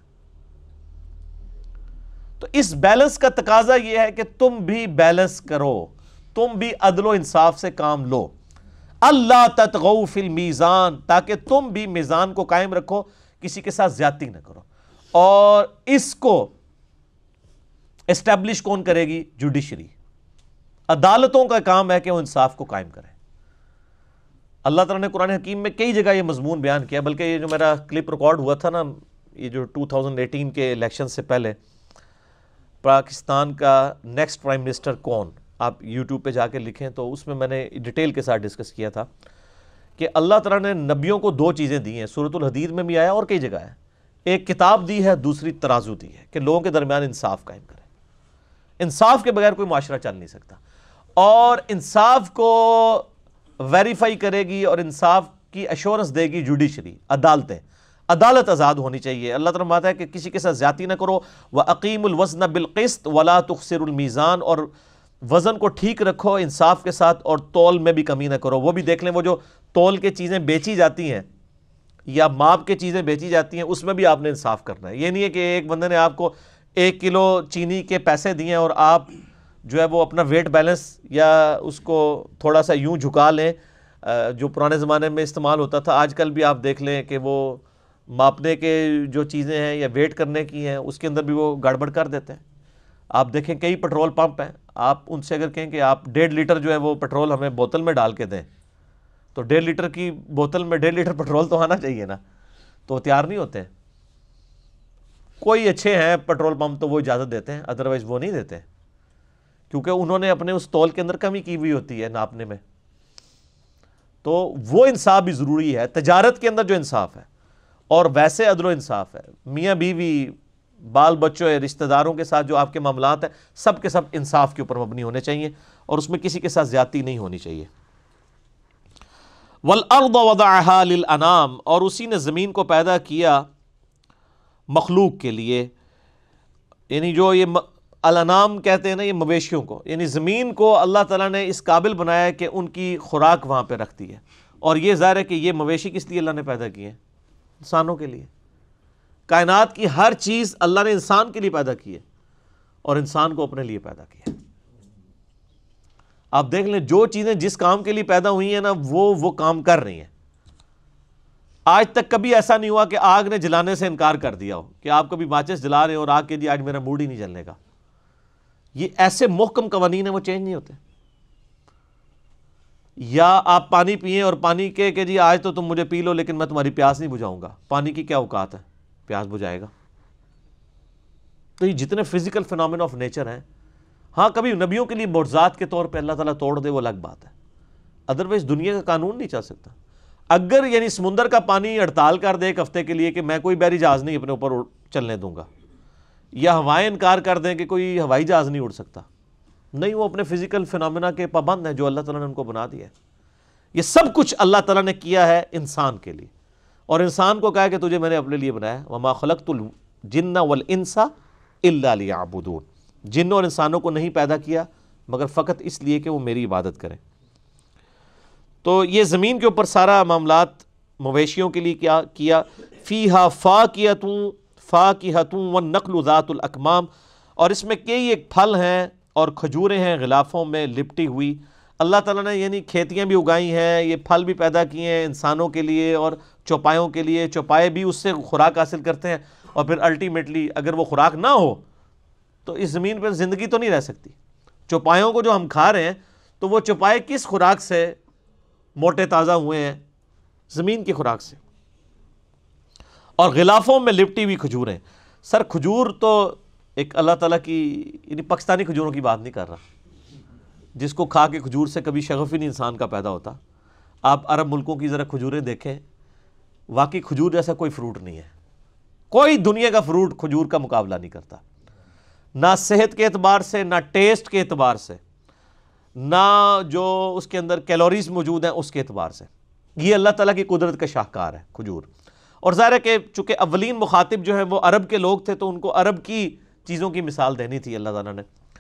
تو اس بیلنس کا تقاضا یہ ہے کہ تم بھی بیلنس کرو, تم بھی عدل و انصاف سے کام لو. اللہ تطغوا فی المیزان, تاکہ تم بھی میزان کو قائم رکھو, کسی کے ساتھ زیادتی نہ کرو. اور اس کو اسٹیبلش کون کرے گی؟ جوڈیشری, عدالتوں کا کام ہے کہ وہ انصاف کو قائم کریں. اللہ تعالیٰ نے قرآن حکیم میں کئی جگہ یہ مضمون بیان کیا, بلکہ یہ جو میرا کلپ ریکارڈ ہوا تھا نا یہ جو دو ہزار اٹھارہ کے الیکشن سے پہلے, پاکستان کا نیکسٹ پرائم منسٹر کون, آپ یوٹیوب پہ جا کے لکھیں تو اس میں میں نے ڈیٹیل کے ساتھ ڈسکس کیا تھا کہ اللہ تعالیٰ نے نبیوں کو دو چیزیں دی ہیں, سورۃ الحدید میں بھی آیا اور کئی جگہ ہے. ایک کتاب دی ہے, دوسری ترازو دی ہے کہ لوگوں کے درمیان انصاف قائم کریں. انصاف کے بغیر کوئی معاشرہ چل نہیں سکتا, اور انصاف کو ویریفائی کرے گی اور انصاف کی ایشورنس دے گی جوڈیشری, عدالتیں. عدالت آزاد ہونی چاہیے. اللہ تعالیٰ فرماتا ہے کہ کسی کے ساتھ زیادتی نہ کرو, وَأَقِیمُوا الْوَزْنَ بِالْقِسْطِ وَلَا تُخْسِرُوا الْمِیزَانَ, اور وزن کو ٹھیک رکھو انصاف کے ساتھ، اور تول میں بھی کمی نہ کرو۔ وہ بھی دیکھ لیں، وہ جو تول کے چیزیں بیچی جاتی ہیں یا ماپ کے چیزیں بیچی جاتی ہیں اس میں بھی آپ نے انصاف کرنا ہے۔ یہ نہیں ہے کہ ایک بندے نے آپ کو ایک کلو چینی کے پیسے دیے اور آپ جو ہے وہ اپنا ویٹ بیلنس یا اس کو تھوڑا سا یوں جھکا لیں، جو پرانے زمانے میں استعمال ہوتا تھا۔ آج کل بھی آپ دیکھ لیں کہ وہ ماپنے کے جو چیزیں ہیں یا ویٹ کرنے کی ہیں اس کے اندر بھی وہ گڑبڑ کر دیتے ہیں۔ آپ دیکھیں کئی پیٹرول پمپ ہیں، آپ ان سے اگر کہیں کہ آپ ڈیڑھ لیٹر جو ہے وہ پیٹرول ہمیں بوتل میں ڈال کے دیں، تو ڈیڑھ لیٹر کی بوتل میں ڈیڑھ لیٹر پیٹرول تو آنا چاہیے نا، تو تیار نہیں ہوتے ہیں۔ کوئی اچھے ہیں پیٹرول پمپ تو وہ اجازت دیتے ہیں، ادروائز وہ نہیں دیتے، کیونکہ انہوں نے اپنے اس تول کے اندر کمی کی ہوئی ہوتی ہے ناپنے میں۔ تو وہ انصاف بھی ضروری ہے تجارت کے اندر جو انصاف ہے، اور ویسے عدل و انصاف ہے میاں بیوی، بال بچوں، رشتہ داروں کے ساتھ جو آپ کے معاملات ہیں، سب کے سب انصاف کے اوپر مبنی ہونے چاہیے، اور اس میں کسی کے ساتھ زیادتی نہیں ہونی چاہیے۔ وَالْأَرْضَ وَضَعَهَا لِلْأَنَامِ، اور اسی نے زمین کو پیدا کیا مخلوق کے لیے، یعنی جو یہ الانام کہتے ہیں نا، یہ مویشیوں کو، یعنی زمین کو اللہ تعالیٰ نے اس قابل بنایا کہ ان کی خوراک وہاں پہ رکھتی ہے۔ اور یہ ظاہر ہے کہ یہ مویشی کس لیے اللہ نے پیدا کیے ہیں؟ انسانوں کے لیے۔ کائنات کی ہر چیز اللہ نے انسان کے لیے پیدا کی ہے، اور انسان کو اپنے لیے پیدا کیا ہے۔ آپ دیکھ لیں جو چیزیں جس کام کے لیے پیدا ہوئی ہیں نا، وہ وہ کام کر رہی ہیں۔ آج تک کبھی ایسا نہیں ہوا کہ آگ نے جلانے سے انکار کر دیا ہو، کہ آپ کبھی ماچس جلا رہے ہیں اور آگ کے لیے آج میرا موڈ ہی نہیں جلنے کا۔ یہ ایسے محکم قوانین ہیں، وہ چینج نہیں ہوتے۔ یا آپ پانی پئیں اور پانی کے کہ جی آج تو تم مجھے پی لو لیکن میں تمہاری پیاس نہیں بجھاؤں گا، پانی کی کیا اوقات ہے، پیاس بجھائے گا۔ تو یہ جتنے فزیکل فینومینا آف نیچر ہیں، ہاں کبھی نبیوں کے لیے معجزات کے طور پہ اللہ تعالیٰ توڑ دے، وہ الگ بات ہے، ادروائز دنیا کا قانون نہیں چل سکتا۔ اگر یعنی سمندر کا پانی ہڑتال کر دے ایک ہفتے کے لیے کہ میں کوئی بحری جہاز نہیں اپنے اوپر چلنے دوں گا، یا ہوائیں انکار کر دیں کہ کوئی ہوائی جہاز نہیں اڑ سکتا، نہیں، وہ اپنے فزیکل فینومینا کے پابند ہیں جو اللہ تعالیٰ نے ان کو بنا دیا ہے۔ یہ سب کچھ اللہ تعالیٰ نے کیا ہے انسان کے لیے، اور انسان کو کہا کہ تجھے میں نے اپنے لیے بنایا، وما خلقت الجن والانس الا لیعبدون، جنوں اور انسانوں کو نہیں پیدا کیا مگر فقط اس لیے کہ وہ میری عبادت کریں۔ تو یہ زمین کے اوپر سارا معاملات مویشیوں کے لیے کیا کیا۔ فیہا فاکہۃ فاکہۃ والنخل ذات الاکمام، اور اس میں کئی ایک پھل ہیں اور کھجوریں ہیں غلافوں میں لپٹی ہوئی۔ اللہ تعالیٰ نے یعنی کھیتیاں بھی اگائی ہیں، یہ پھل بھی پیدا کیے ہیں انسانوں کے لیے اور چوپایوں کے لیے، چوپائے بھی اس سے خوراک حاصل کرتے ہیں، اور پھر الٹیمیٹلی اگر وہ خوراک نہ ہو تو اس زمین پر زندگی تو نہیں رہ سکتی۔ چوپایوں کو جو ہم کھا رہے ہیں تو وہ چوپائے کس خوراک سے موٹے تازہ ہوئے ہیں؟ زمین کی خوراک سے۔ اور غلافوں میں لپٹی ہوئی کھجوریں، سر کھجور تو ایک اللہ تعالیٰ کی، یعنی پاکستانی کھجوروں کی بات نہیں کر رہا، جس کو کھا کے کھجور سے کبھی شغف ہی نہیں انسان کا پیدا ہوتا۔ آپ عرب ملکوں کی ذرا کھجوریں دیکھیں، واقعی کھجور جیسا کوئی فروٹ نہیں ہے، کوئی دنیا کا فروٹ کھجور کا مقابلہ نہیں کرتا، نہ صحت کے اعتبار سے، نہ ٹیسٹ کے اعتبار سے، نہ جو اس کے اندر کیلوریز موجود ہیں اس کے اعتبار سے۔ یہ اللہ تعالیٰ کی قدرت کا شاہکار ہے کھجور۔ اور ظاہر ہے کہ چونکہ اولین مخاطب جو ہے وہ عرب کے لوگ تھے، تو ان کو عرب کی چیزوں کی مثال دینی تھی اللہ تعالیٰ نے۔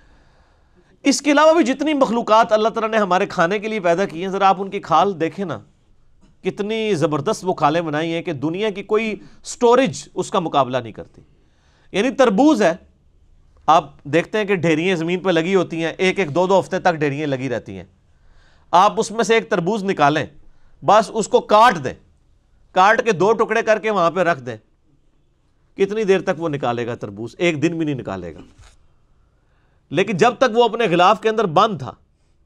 اس کے علاوہ بھی جتنی مخلوقات اللہ تعالیٰ نے ہمارے کھانے کے لیے پیدا کی ہیں، ذرا آپ ان کی کھال دیکھیں نا، کتنی زبردست وہ کھالیں بنائی ہیں کہ دنیا کی کوئی سٹوریج اس کا مقابلہ نہیں کرتی۔ یعنی تربوز ہے، آپ دیکھتے ہیں کہ ڈھیریاں زمین پہ لگی ہوتی ہیں، ایک ایک دو دو ہفتے تک ڈھیریاں لگی رہتی ہیں۔ آپ اس میں سے ایک تربوز نکالیں، بس اس کو کاٹ دیں، کاٹ کے دو ٹکڑے کر کے وہاں پہ رکھ دیں، کتنی دیر تک وہ نکالے گا تربوز؟ ایک دن بھی نہیں نکالے گا۔ لیکن جب تک وہ اپنے غلاف کے اندر بند تھا،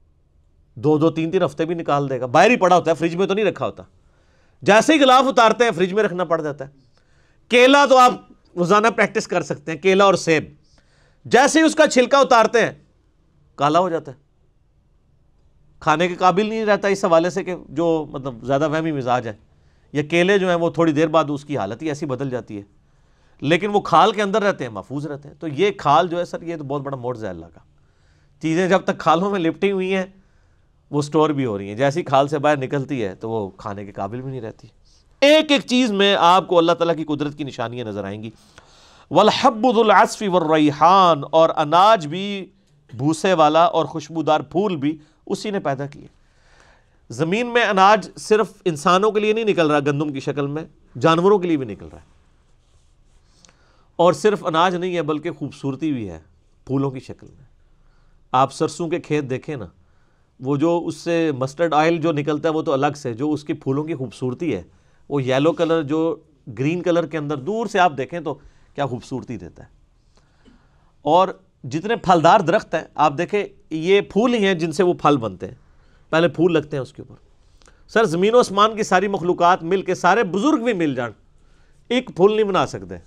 دو دو تین تین ہفتے بھی نکال دے گا۔ باہر ہی پڑا ہوتا ہے، فریج میں تو نہیں رکھا ہوتا، جیسے ہی غلاف اتارتے ہیں فریج میں رکھنا پڑ جاتا ہے۔ کیلا تو آپ روزانہ پریکٹس کر سکتے ہیں، کیلا اور سیب، جیسے ہی اس کا چھلکا اتارتے ہیں کالا ہو جاتا ہے، کھانے کے قابل نہیں رہتا، اس حوالے سے کہ جو مطلب زیادہ وہمی مزاج ہے، یا کیلے جو ہیں وہ تھوڑی دیر بعد اس کی حالت ہی ایسی بدل جاتی ہے، لیکن وہ کھال کے اندر رہتے ہیں، محفوظ رہتے ہیں۔ تو یہ کھال جو ہے سر، یہ تو بہت بڑا معجزہ ہے اللہ کا۔ چیزیں جب تک کھالوں میں لپٹی ہوئی ہیں وہ سٹور بھی ہو رہی ہیں، جیسی کھال سے باہر نکلتی ہے تو وہ کھانے کے قابل بھی نہیں رہتی۔ ایک ایک چیز میں آپ کو اللہ تعالیٰ کی قدرت کی نشانیاں نظر آئیں گی۔ وَالْحَبُّ ذُو الْعَصْفِ وَالرَّيْحَانُ، اور اناج بھی بھوسے والا اور خوشبودار پھول بھی اسی نے پیدا کیے۔ زمین میں اناج صرف انسانوں کے لیے نہیں نکل رہا گندم کی شکل میں، جانوروں کے لیے بھی نکل رہا ہے، اور صرف اناج نہیں ہے بلکہ خوبصورتی بھی ہے پھولوں کی شکل میں۔ آپ سرسوں کے کھیت دیکھیں نا، وہ جو اس سے مسٹرڈ آئل جو نکلتا ہے وہ تو الگ سے، جو اس کی پھولوں کی خوبصورتی ہے وہ یلو کلر جو گرین کلر کے اندر دور سے آپ دیکھیں تو کیا خوبصورتی دیتا ہے۔ اور جتنے پھلدار درخت ہیں آپ دیکھیں، یہ پھول ہی ہیں جن سے وہ پھل بنتے ہیں، پہلے پھول لگتے ہیں اس کے اوپر۔ سر زمین و آسمان کی ساری مخلوقات مل کے، سارے بزرگ بھی مل جان، ایک پھول نہیں بنا سکتے۔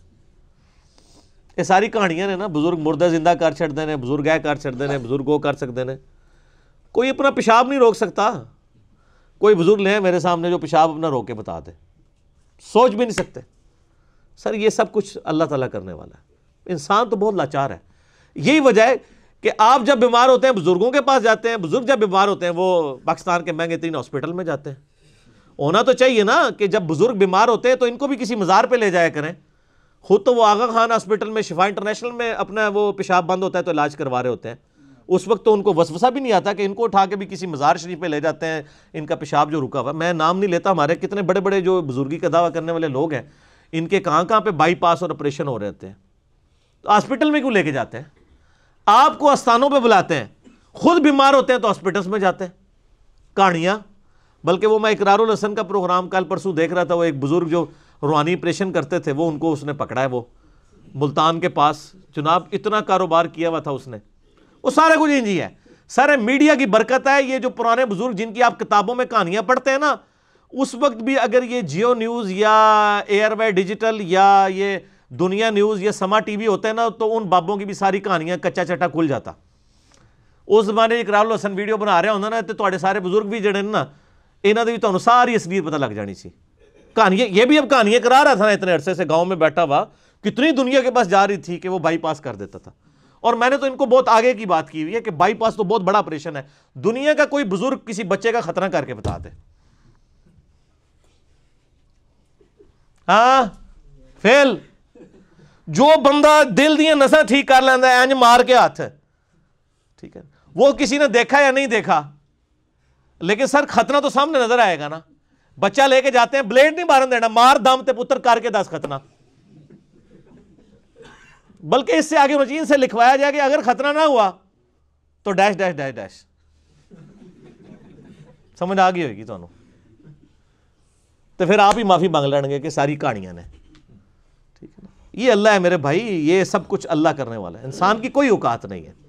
یہ ساری کہانیاں نے نا، بزرگ مردہ زندہ کر چھڑ دینے، بزرگ ہے کر چھڑ دینے، بزرگ وہ کر سکتے ہیں۔ کوئی اپنا پیشاب نہیں روک سکتا، کوئی بزرگ لیں میرے سامنے جو پیشاب اپنا روک کے بتا دے، سوچ بھی نہیں سکتے۔ سر یہ سب کچھ اللہ تعالیٰ کرنے والا ہے، انسان تو بہت لاچار ہے۔ یہی وجہ ہے کہ آپ جب بیمار ہوتے ہیں بزرگوں کے پاس جاتے ہیں، بزرگ جب بیمار ہوتے ہیں وہ پاکستان کے مہنگے ترین ہاسپٹل میں جاتے ہیں۔ ہونا تو چاہیے نا کہ جب بزرگ بیمار ہوتے ہیں تو ان کو بھی کسی مزار پہ لے جایا کریں۔ خود تو وہ آغا خان ہاسپٹل میں، شفا انٹرنیشنل میں اپنا وہ پیشاب بند ہوتا ہے تو علاج کروا رہے ہوتے ہیں، اس وقت تو ان کو وسوسہ بھی نہیں آتا کہ ان کو اٹھا کے بھی کسی مزار شریف پہ لے جاتے ہیں، ان کا پیشاب جو رکا ہوا ہے۔ میں نام نہیں لیتا، ہمارے کتنے بڑے بڑے جو بزرگی کا دعویٰ کرنے والے لوگ ہیں، ان کے کہاں کہاں پہ بائی پاس اور آپریشن ہو رہے ہوتے ہیں، تو ہاسپٹل میں کیوں لے کے جاتے ہیں؟ آپ کو استانوں پہ بلاتے ہیں، خود بیمار ہوتے ہیں تو ہاسپٹلس میں جاتے ہیں۔ کہانیاں، بلکہ وہ میں اقرار الحسن کا پروگرام کل پرسوں دیکھ رہا تھا، وہ ایک بزرگ جو روحانی آپریشن کرتے تھے، وہ ان کو اس نے پکڑا ہے، وہ ملتان کے پاس جناب، اتنا کاروبار کیا ہوا تھا اس نے، وہ سارے کچھ انجی ہے۔ سارے میڈیا کی برکت ہے، یہ جو پرانے بزرگ جن کی آپ کتابوں میں کہانیاں پڑھتے ہیں نا، اس وقت بھی اگر یہ جیو نیوز یا ایئر وے ڈیجیٹل یا یہ دنیا نیوز یا سما ٹی وی ہوتے ہیں نا، تو ان بابوں کی بھی ساری کہانیاں کچا چٹا کھل جاتا۔ اس زمانے اقرار الحسن ویڈیو بنا رہا ہونا نا، تو تھوڑے سارے بزرگ بھی جڑے نا، انہاں دی بھی تانوں ساری اصلیت پتہ لگ جانی سی۔ کہانیاں یہ بھی اب کہانیاں کرا رہا تھا نا اتنے عرصے سے گاؤں میں بیٹھا ہوا، کتنی دنیا کے پاس جا رہی تھی کہ وہ بائی پاس کر دیتا تھا۔ اور میں نے تو ان کو بہت آگے کی بات کی ہوئی ہے کہ بائی پاس تو بہت بڑا آپریشن ہے، دنیا کا کوئی بزرگ کسی بچے کا خطرہ کر کے بتا دے۔ ہاں فیل جو بندہ دل دیا نساں ٹھیک کر لینا ہے انج مار کے ہاتھ، ٹھیک ہے، وہ کسی نے دیکھا یا نہیں دیکھا، لیکن سر ختنہ تو سامنے نظر آئے گا نا۔ بچہ لے کے جاتے ہیں، بلیڈ نہیں مارن دینا، مار دم تے پتر کر کے دس ختنہ، بلکہ اس سے آگے مشین سے لکھوایا جائے کہ اگر ختنہ نہ ہوا تو ڈیش ڈیش ڈیش ڈیش۔ سمجھ آ گئی ہوگی تمہیں، تو پھر آپ ہی معافی مانگ لیں گے کہ ساری کہانیاں نے، ٹھیک ہے نا۔ یہ اللہ ہے میرے بھائی، یہ سب کچھ اللہ کرنے والا ہے، انسان کی کوئی اوقات نہیں ہے۔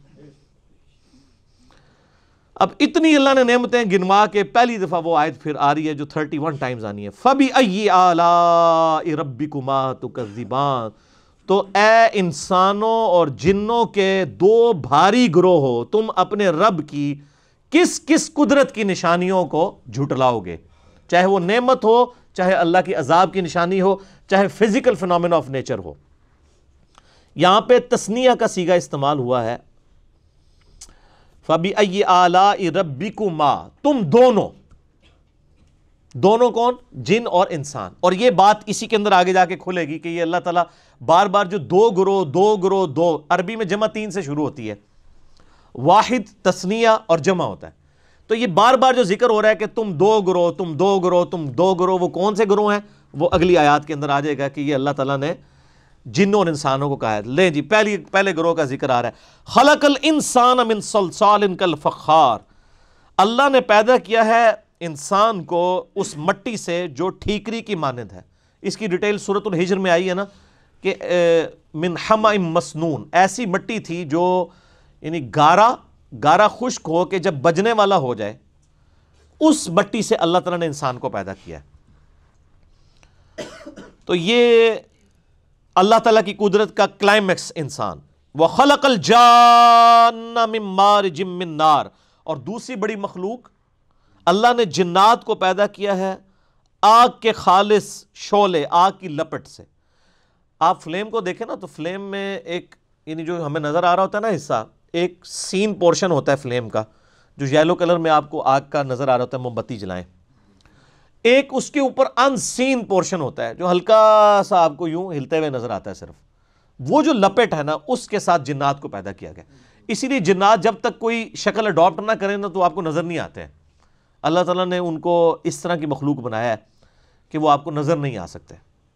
اب اتنی اللہ نے نعمتیں گنوا کے پہلی دفعہ وہ آیت پھر آ رہی ہے جو تھرٹی ون ٹائمز آنی ہے، فَبِأَيِّ آلَاءِ رَبِّكُمَا تُكَذِّبَانِ، تو اے انسانوں اور جنوں کے دو بھاری گروہ ہو، تم اپنے رب کی کس کس قدرت کی نشانیوں کو جھٹلاؤ گے، چاہے وہ نعمت ہو، چاہے اللہ کی عذاب کی نشانی ہو، چاہے فزیکل فینومینا آف نیچر ہو۔ یہاں پہ تثنیہ کا صیغہ استعمال ہوا ہے، فَبِأَيِّ آلَاءِ رَبِّكُمَا، تم دونوں، دونوں کون؟ جن اور انسان۔ اور یہ بات اسی کے اندر آگے جا کے کھلے گی کہ یہ اللہ تعالیٰ بار بار جو دو گروہ دو گروہ دو، عربی میں جمع تین سے شروع ہوتی ہے، واحد تثنیہ اور جمع ہوتا ہے، تو یہ بار بار جو ذکر ہو رہا ہے کہ تم دو گروہ تم دو گروہ تم دو گروہ، وہ کون سے گروہ ہیں وہ اگلی آیات کے اندر آ جائے گا کہ یہ اللہ تعالیٰ نے جنوں اور انسانوں کو کہا ہے۔ لے جی پہلی پہلے گروہ کا ذکر آ رہا ہے، خلق الانسان من صلصال کالفخار، اللہ نے پیدا کیا ہے انسان کو اس مٹی سے جو ٹھیکری کی مانند ہے۔ اس کی ڈیٹیل سورۃ الحجر میں آئی ہے نا کہ من حمأ مسنون، ایسی مٹی تھی جو یعنی گارا گارا خشک ہو کہ جب بجنے والا ہو جائے، اس مٹی سے اللہ تعالیٰ نے انسان کو پیدا کیا ہے۔ تو یہ اللہ تعالیٰ کی قدرت کا کلائمیکس انسان۔ وَخَلَقَ الْجَانَّ مِن مَارِجٍ مِّن نَار، اور دوسری بڑی مخلوق اللہ نے جنات کو پیدا کیا ہے آگ کے خالص شعلے، آگ کی لپٹ سے۔ آپ فلیم کو دیکھیں نا تو فلیم میں ایک یعنی جو ہمیں نظر آ رہا ہوتا ہے نا حصہ، ایک سین پورشن ہوتا ہے فلیم کا جو یلو کلر میں آپ کو آگ کا نظر آ رہا ہوتا ہے، موم بتی جلائیں، ایک اس کے اوپر ان سین پورشن ہوتا ہے جو ہلکا سا آپ کو یوں ہلتے ہوئے نظر آتا ہے، صرف وہ جو لپٹ ہے نا اس کے ساتھ جنات کو پیدا کیا گیا۔ اسی لیے جنات جب تک کوئی شکل اڈاپٹ نہ کریں نا تو آپ کو نظر نہیں آتے ہیں. اللہ تعالیٰ نے ان کو اس طرح کی مخلوق بنایا ہے کہ وہ آپ کو نظر نہیں آ سکتے.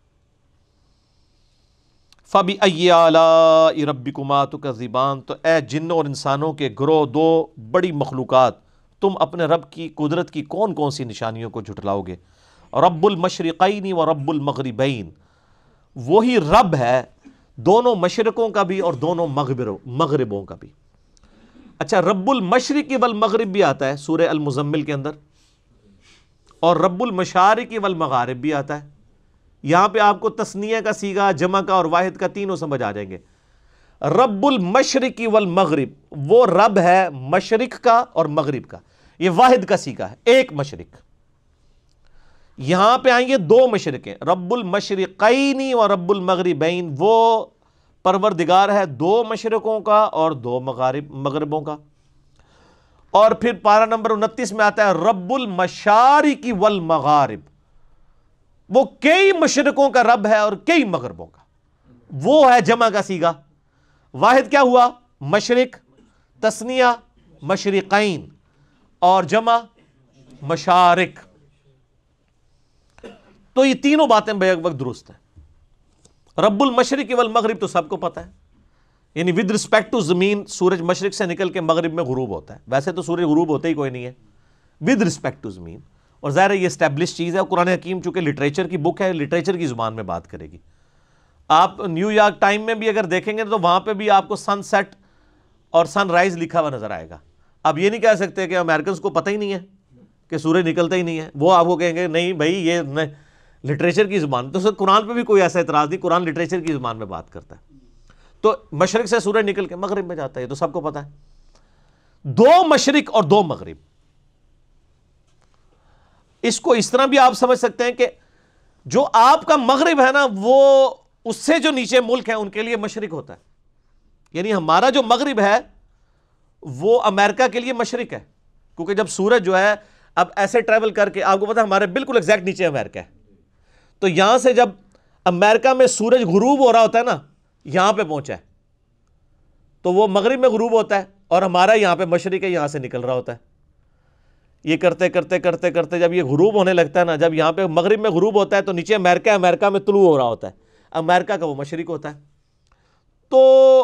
فَبِأَيِّ آلَاءِ رَبِّكُمَا تُكَذِّبَانِ، تو اے جنوں اور انسانوں کے گروہ، دو بڑی مخلوقات، تم اپنے رب کی قدرت کی کون کون سی نشانیوں کو جھٹلاؤ گے؟ رب المشرقین و رب المغربین، وہی رب ہے دونوں مشرقوں کا بھی اور دونوں مغربوں کا بھی. اچھا، رب المشرق والمغرب بھی آتا ہے سورہ المزمل کے اندر، اور رب المشارق والمغارب بھی آتا ہے. یہاں پہ آپ کو تثنیہ کا صیغہ، جمع کا اور واحد کا تینوں سمجھ آ جائیں گے. رب المشرق والمغرب، وہ رب ہے مشرق کا اور مغرب کا، یہ واحد کا صیغہ ہے، ایک مشرق. یہاں پہ آئیں گے دو مشرقیں، رب المشرقین و رب المغربین، وہ پروردگار ہے دو مشرقوں کا اور دو مغارب مغربوں کا. اور پھر پارہ نمبر انتیس میں آتا ہے رب المشارق والمغارب، وہ کئی مشرقوں کا رب ہے اور کئی مغربوں کا، وہ ہے جمع کا صیغہ. واحد کیا ہوا؟ مشرق، تثنیہ مشرقین اور جمع مشارق. تو یہ تینوں باتیں بیک وقت درست ہیں. رب المشرق والمغرب تو سب کو پتہ ہے، یعنی ود رسپیکٹ ٹو زمین سورج مشرق سے نکل کے مغرب میں غروب ہوتا ہے. ویسے تو سورج غروب ہوتا ہی کوئی نہیں ہے ود رسپیکٹ ٹو زمین، اور ظاہر ہے یہ اسٹیبلش چیز ہے. قرآن حکیم چونکہ لٹریچر کی بک ہے، لٹریچر کی زبان میں بات کرے گی. آپ نیو یارک ٹائم میں بھی اگر دیکھیں گے تو وہاں پہ بھی آپ کو سن سیٹ اور سن رائز لکھا ہوا نظر آئے گا. آپ یہ نہیں کہہ سکتے کہ امریکنز کو پتہ ہی نہیں ہے کہ سورج نکلتا ہی نہیں ہے. وہ آپ کو کہیں گے نہیں بھائی یہ لٹریچر کی زبان. تو قرآن پہ بھی کوئی ایسا اعتراض نہیں، قرآن لٹریچر کی زبان میں بات کرتا ہے. تو مشرق سے سورج نکل کے مغرب میں جاتا ہے، یہ تو سب کو پتہ ہے. دو مشرق اور دو مغرب، اس کو اس طرح بھی آپ سمجھ سکتے ہیں کہ جو آپ کا مغرب ہے نا، وہ اس سے جو نیچے ملک ہیں ان کے لیے مشرق ہوتا ہے. یعنی ہمارا جو مغرب ہے وہ امریکہ کے لیے مشرق ہے، کیونکہ جب سورج جو ہے اب ایسے ٹریول کر کے، آپ کو پتا ہمارے بالکل ایگزیکٹ نیچے امریکہ ہے، تو یہاں سے جب امریکہ میں سورج غروب ہو رہا ہوتا ہے نا، یہاں پہ پہنچا ہے تو وہ مغرب میں غروب ہوتا ہے، اور ہمارا یہاں پہ مشرق ہے، یہاں سے نکل رہا ہوتا ہے. یہ کرتے کرتے کرتے کرتے جب یہ غروب ہونے لگتا ہے نا، جب یہاں پہ مغرب میں غروب ہوتا ہے تو نیچے امریکہ امریکہ میں طلوع ہو رہا ہوتا ہے، امریکہ کا وہ مشرق ہوتا ہے. تو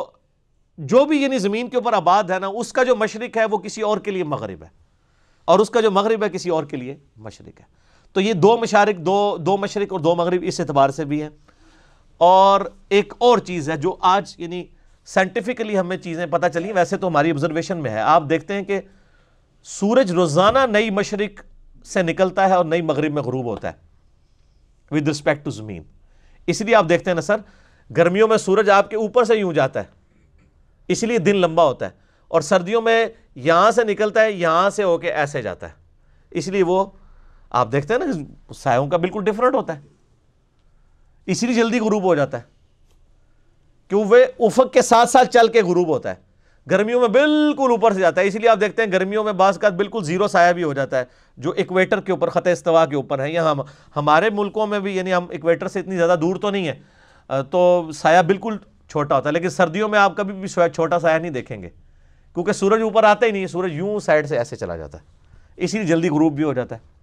جو بھی یعنی زمین کے اوپر آباد ہے نا، اس کا جو مشرق ہے وہ کسی اور کے لیے مغرب ہے، اور اس کا جو مغرب ہے کسی اور کے لیے مشرق ہے. تو یہ دو مشارق، دو دو مشرق اور دو مغرب اس اعتبار سے بھی ہیں. اور ایک اور چیز ہے جو آج یعنی سائنٹیفکلی ہمیں چیزیں پتہ چلی، ویسے تو ہماری آبزرویشن میں ہے. آپ دیکھتے ہیں کہ سورج روزانہ نئی مشرق سے نکلتا ہے اور نئی مغرب میں غروب ہوتا ہے ود رسپیکٹ ٹو زمین. اس لیے آپ دیکھتے ہیں نا سر، گرمیوں میں سورج آپ کے اوپر سے یوں جاتا ہے، اس لیے دن لمبا ہوتا ہے، اور سردیوں میں یہاں سے نکلتا ہے، یہاں سے ہو کے ایسے جاتا ہے، اس لیے وہ آپ دیکھتے ہیں نا سایوں کا بالکل ڈیفرنٹ ہوتا ہے، اسی لیے جلدی غروب ہو جاتا ہے، کیوں وہ افق کے ساتھ ساتھ چل کے غروب ہوتا ہے. گرمیوں میں بالکل اوپر سے جاتا ہے، اسی لیے آپ دیکھتے ہیں گرمیوں میں بعض کا بالکل زیرو سایہ بھی ہو جاتا ہے جو ایکویٹر کے اوپر، خط استوا کے اوپر ہے. یہاں ہمارے ملکوں میں بھی یعنی ہم ایکویٹر سے اتنی زیادہ دور تو نہیں ہے، تو سایہ بالکل چھوٹا ہوتا ہے، لیکن سردیوں میں آپ کبھی بھی چھوٹا سایہ نہیں دیکھیں گے، کیونکہ سورج اوپر آتا ہی نہیں ہے، سورج یوں سائڈ سے ایسے چلا جاتا ہے، اسی لیے جلدی غروب بھی ہو جاتا ہے.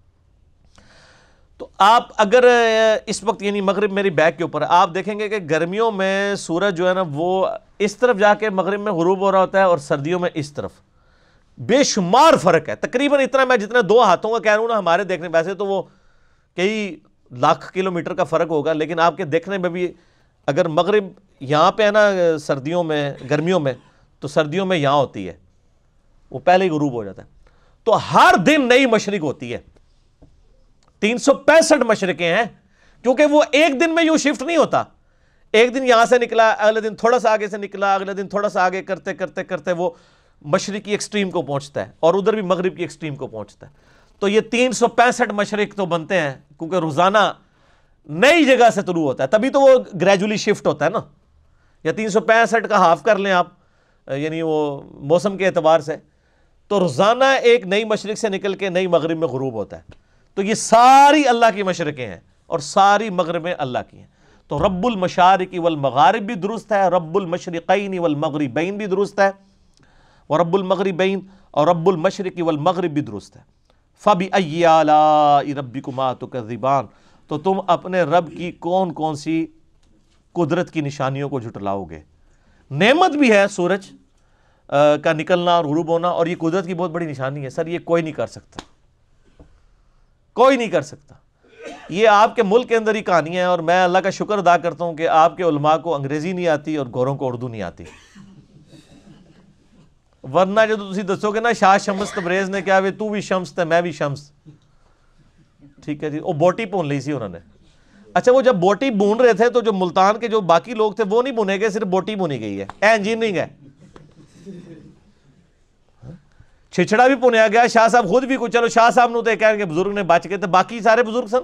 تو آپ اگر اس وقت یعنی مغرب میری بیک کے اوپر ہے، آپ دیکھیں گے کہ گرمیوں میں سورج جو ہے نا وہ اس طرف جا کے مغرب میں غروب ہو رہا ہوتا ہے، اور سردیوں میں اس طرف. بے شمار فرق ہے، تقریباً اتنا میں جتنا دو ہاتھوں کا کہہ رہا ہوں نا ہمارے دیکھنے، ویسے تو وہ کئی لاکھ کلومیٹر کا فرق ہوگا، لیکن آپ کے دیکھنے میں بھی اگر مغرب یہاں پہ ہے نا سردیوں میں، گرمیوں میں، تو سردیوں میں یہاں ہوتی ہے، وہ پہلے ہی غروب ہو جاتا ہے. تو ہر دن نئی مشرق ہوتی ہے، تین سو پینسٹھ مشرقیں ہیں، کیونکہ وہ ایک دن میں یوں شفٹ نہیں ہوتا. ایک دن یہاں سے نکلا، اگلے دن تھوڑا سا آگے سے نکلا، اگلے دن تھوڑا سا آگے کرتے کرتے کرتے وہ مشرق کی ایکسٹریم کو پہنچتا ہے، اور ادھر بھی مغرب کی ایکسٹریم کو پہنچتا ہے. تو یہ تین سو پینسٹھ مشرق تو بنتے ہیں، کیونکہ روزانہ نئی جگہ سے طلوع ہوتا ہے، تبھی تو وہ گریجولی شفٹ ہوتا ہے نا. یا تین سو پینسٹھ کا ہاف کر لیں آپ، یعنی وہ موسم کے اعتبار سے، تو روزانہ ایک نئی مشرق سے نکل کے نئی مغرب میں غروب ہوتا ہے. تو یہ ساری اللہ کی مشرقیں ہیں اور ساری مغربیں اللہ کی ہیں. تو رب المشارق والمغارب بھی درست ہے، رب المشرقین والمغربین بھی درست ہے. ورب المغربین اور رب المشرق والمغرب بھی درست ہے. فَبِأَيِّ آلَاءِ رَبِّكُمَا تُكَذِّبَانِ، تو تم اپنے رب کی کون کون سی قدرت کی نشانیوں کو جھٹلاؤ گے. نعمت بھی ہے سورج کا نکلنا اور غروب ہونا، اور یہ قدرت کی بہت بڑی نشانی ہے. سر یہ کوئی نہیں کر سکتا، کوئی نہیں کر سکتا. یہ آپ کے ملک کے اندر ہی کہانی ہے، اور میں اللہ کا شکر ادا کرتا ہوں کہ آپ کے علماء کو انگریزی نہیں آتی اور گوروں کو اردو نہیں آتی. ورنہ جو تسی دسو گے نا شاہ شمس تبریز نے کیا، تو بھی شمس تے میں بھی شمس، ٹھیک ہے جی، وہ بوٹی بون لی سی انہوں نے. اچھا وہ جب بوٹی بون رہے تھے تو جو ملتان کے جو باقی لوگ تھے وہ نہیں بنے گئے، صرف بوٹی بنی گئی ہے. اے انجینئرنگ ہے. چھچڑا بھی پنیا گیا، شاہ صاحب خود بھی کچھ، چلو شاہ صاحب نو تے کہنے کہ بزرگ نے بچ گئے تھے، باقی سارے بزرگ سن.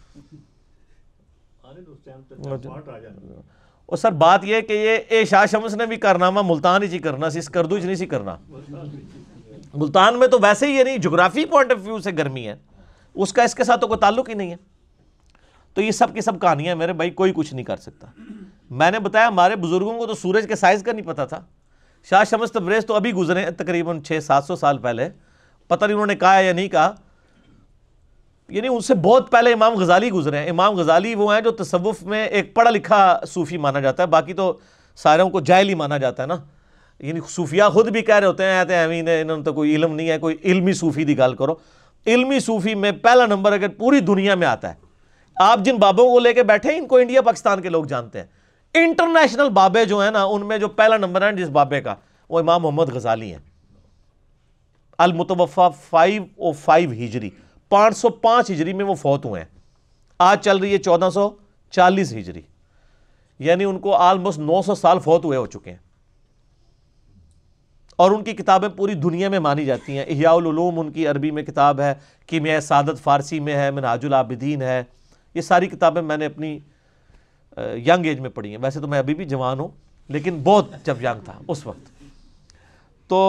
اور سر بات یہ کہ یہ اے شاہ شمس نے بھی کارنامہ ملتان ہی کرنا سی، اس کردو ہی نہیں سی کرنا. ملتان میں تو ویسے ہی یہ نہیں، جغرافی پوائنٹ آف ویو سے گرمی ہے، اس کا اس کے ساتھ تو کوئی تعلق ہی نہیں ہے. تو یہ سب کی سب کہانیاں میرے بھائی، کوئی کچھ نہیں کر سکتا. میں نے بتایا ہمارے بزرگوں کو تو سورج کے سائز کا نہیں پتا تھا. شاہ شمس تبریز تو ابھی گزرے تقریباً چھ سات سو سال پہلے، پتہ نہیں انہوں نے کہا یا نہیں کہا. یعنی ان سے بہت پہلے امام غزالی گزرے ہیں. امام غزالی وہ ہیں جو تصوف میں ایک پڑھا لکھا صوفی مانا جاتا ہے، باقی تو ساروں کو جاہل ہی مانا جاتا ہے نا. یعنی صوفیاء خود بھی کہہ رہے ہوتے ہیں ایتے امین ہے، انہوں نے تو کوئی علم نہیں ہے، کوئی علمی صوفی دی گال کرو. علمی صوفی میں پہلا نمبر اگر پوری دنیا میں آتا ہے، آپ جن بابوں کو لے کے بیٹھے ان کو انڈیا پاکستان کے لوگ جانتے ہیں. انٹرنیشنل بابے جو ہیں نا ان میں جو پہلا نمبر ہے جس بابے کا، وہ امام محمد غزالی ہیں. المتوفا فائیو او فائیو ہجری، پانچ سو پانچ ہجری میں وہ فوت ہوئے ہیں. آج چل رہی ہے چودہ سو چالیس ہجری، یعنی ان کو آلموسٹ نو سو سال فوت ہوئے ہو چکے ہیں. اور ان کی کتابیں پوری دنیا میں مانی جاتی ہیں. احیاء العلوم ان کی عربی میں کتاب ہے، کیمیائے سعادت فارسی میں ہے، منہاج العابدین ہے. یہ ساری کتابیں میں نے اپنی ینگ ایج میں پڑھی ہیں. ویسے تو میں ابھی بھی جوان ہوں، لیکن بہت جب ینگ تھا اس وقت. تو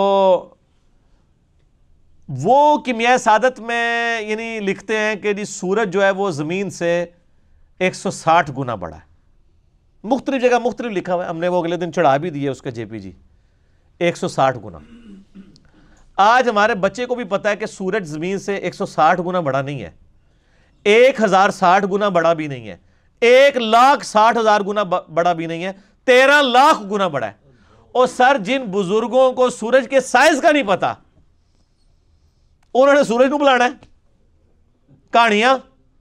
وہ کیمیائے سعادت میں یعنی لکھتے ہیں کہ جی سورج جو ہے وہ زمین سے ایک سو ساٹھ گنا بڑا ہے. مختلف جگہ مختلف لکھا ہوا ہے، ہم نے وہ اگلے دن چڑھا بھی دیے اس کا جے پی جی. ایک سو ساٹھ گنا. آج ہمارے بچے کو بھی پتا ہے کہ سورج زمین سے ایک سو ساٹھ گنا بڑا نہیں ہے، ایک ہزار ساٹھ گنا بڑا بھی نہیں ہے، ایک لاکھ ساٹھ ہزار گنا بڑا بھی نہیں ہے، تیرہ لاکھ گنا بڑا ہے. اور سر جن بزرگوں کو سورج کے سائز کا نہیں پتا، انہوں نے سورج کو بلانا ہے. کہانیاں.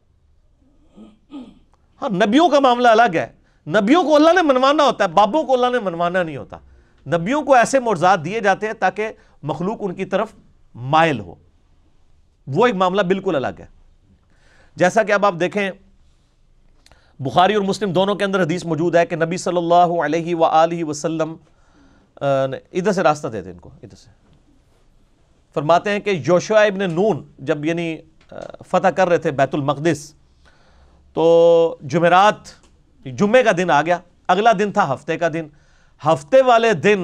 ہاں نبیوں کا معاملہ الگ ہے، نبیوں کو اللہ نے منوانا ہوتا ہے، بابوں کو اللہ نے منوانا نہیں ہوتا. نبیوں کو ایسے معجزات دیے جاتے ہیں تاکہ مخلوق ان کی طرف مائل ہو، وہ ایک معاملہ بالکل الگ ہے. جیسا کہ اب آپ دیکھیں بخاری اور مسلم دونوں کے اندر حدیث موجود ہے کہ نبی صلی اللہ علیہ وآلہ وسلم، ادھر سے راستہ دے دیں ان کو، ادھر سے، فرماتے ہیں کہ یوشع ابن نون جب یعنی فتح کر رہے تھے بیت المقدس، تو جمعرات جمعے کا دن آ گیا، اگلا دن تھا ہفتے کا دن. ہفتے والے دن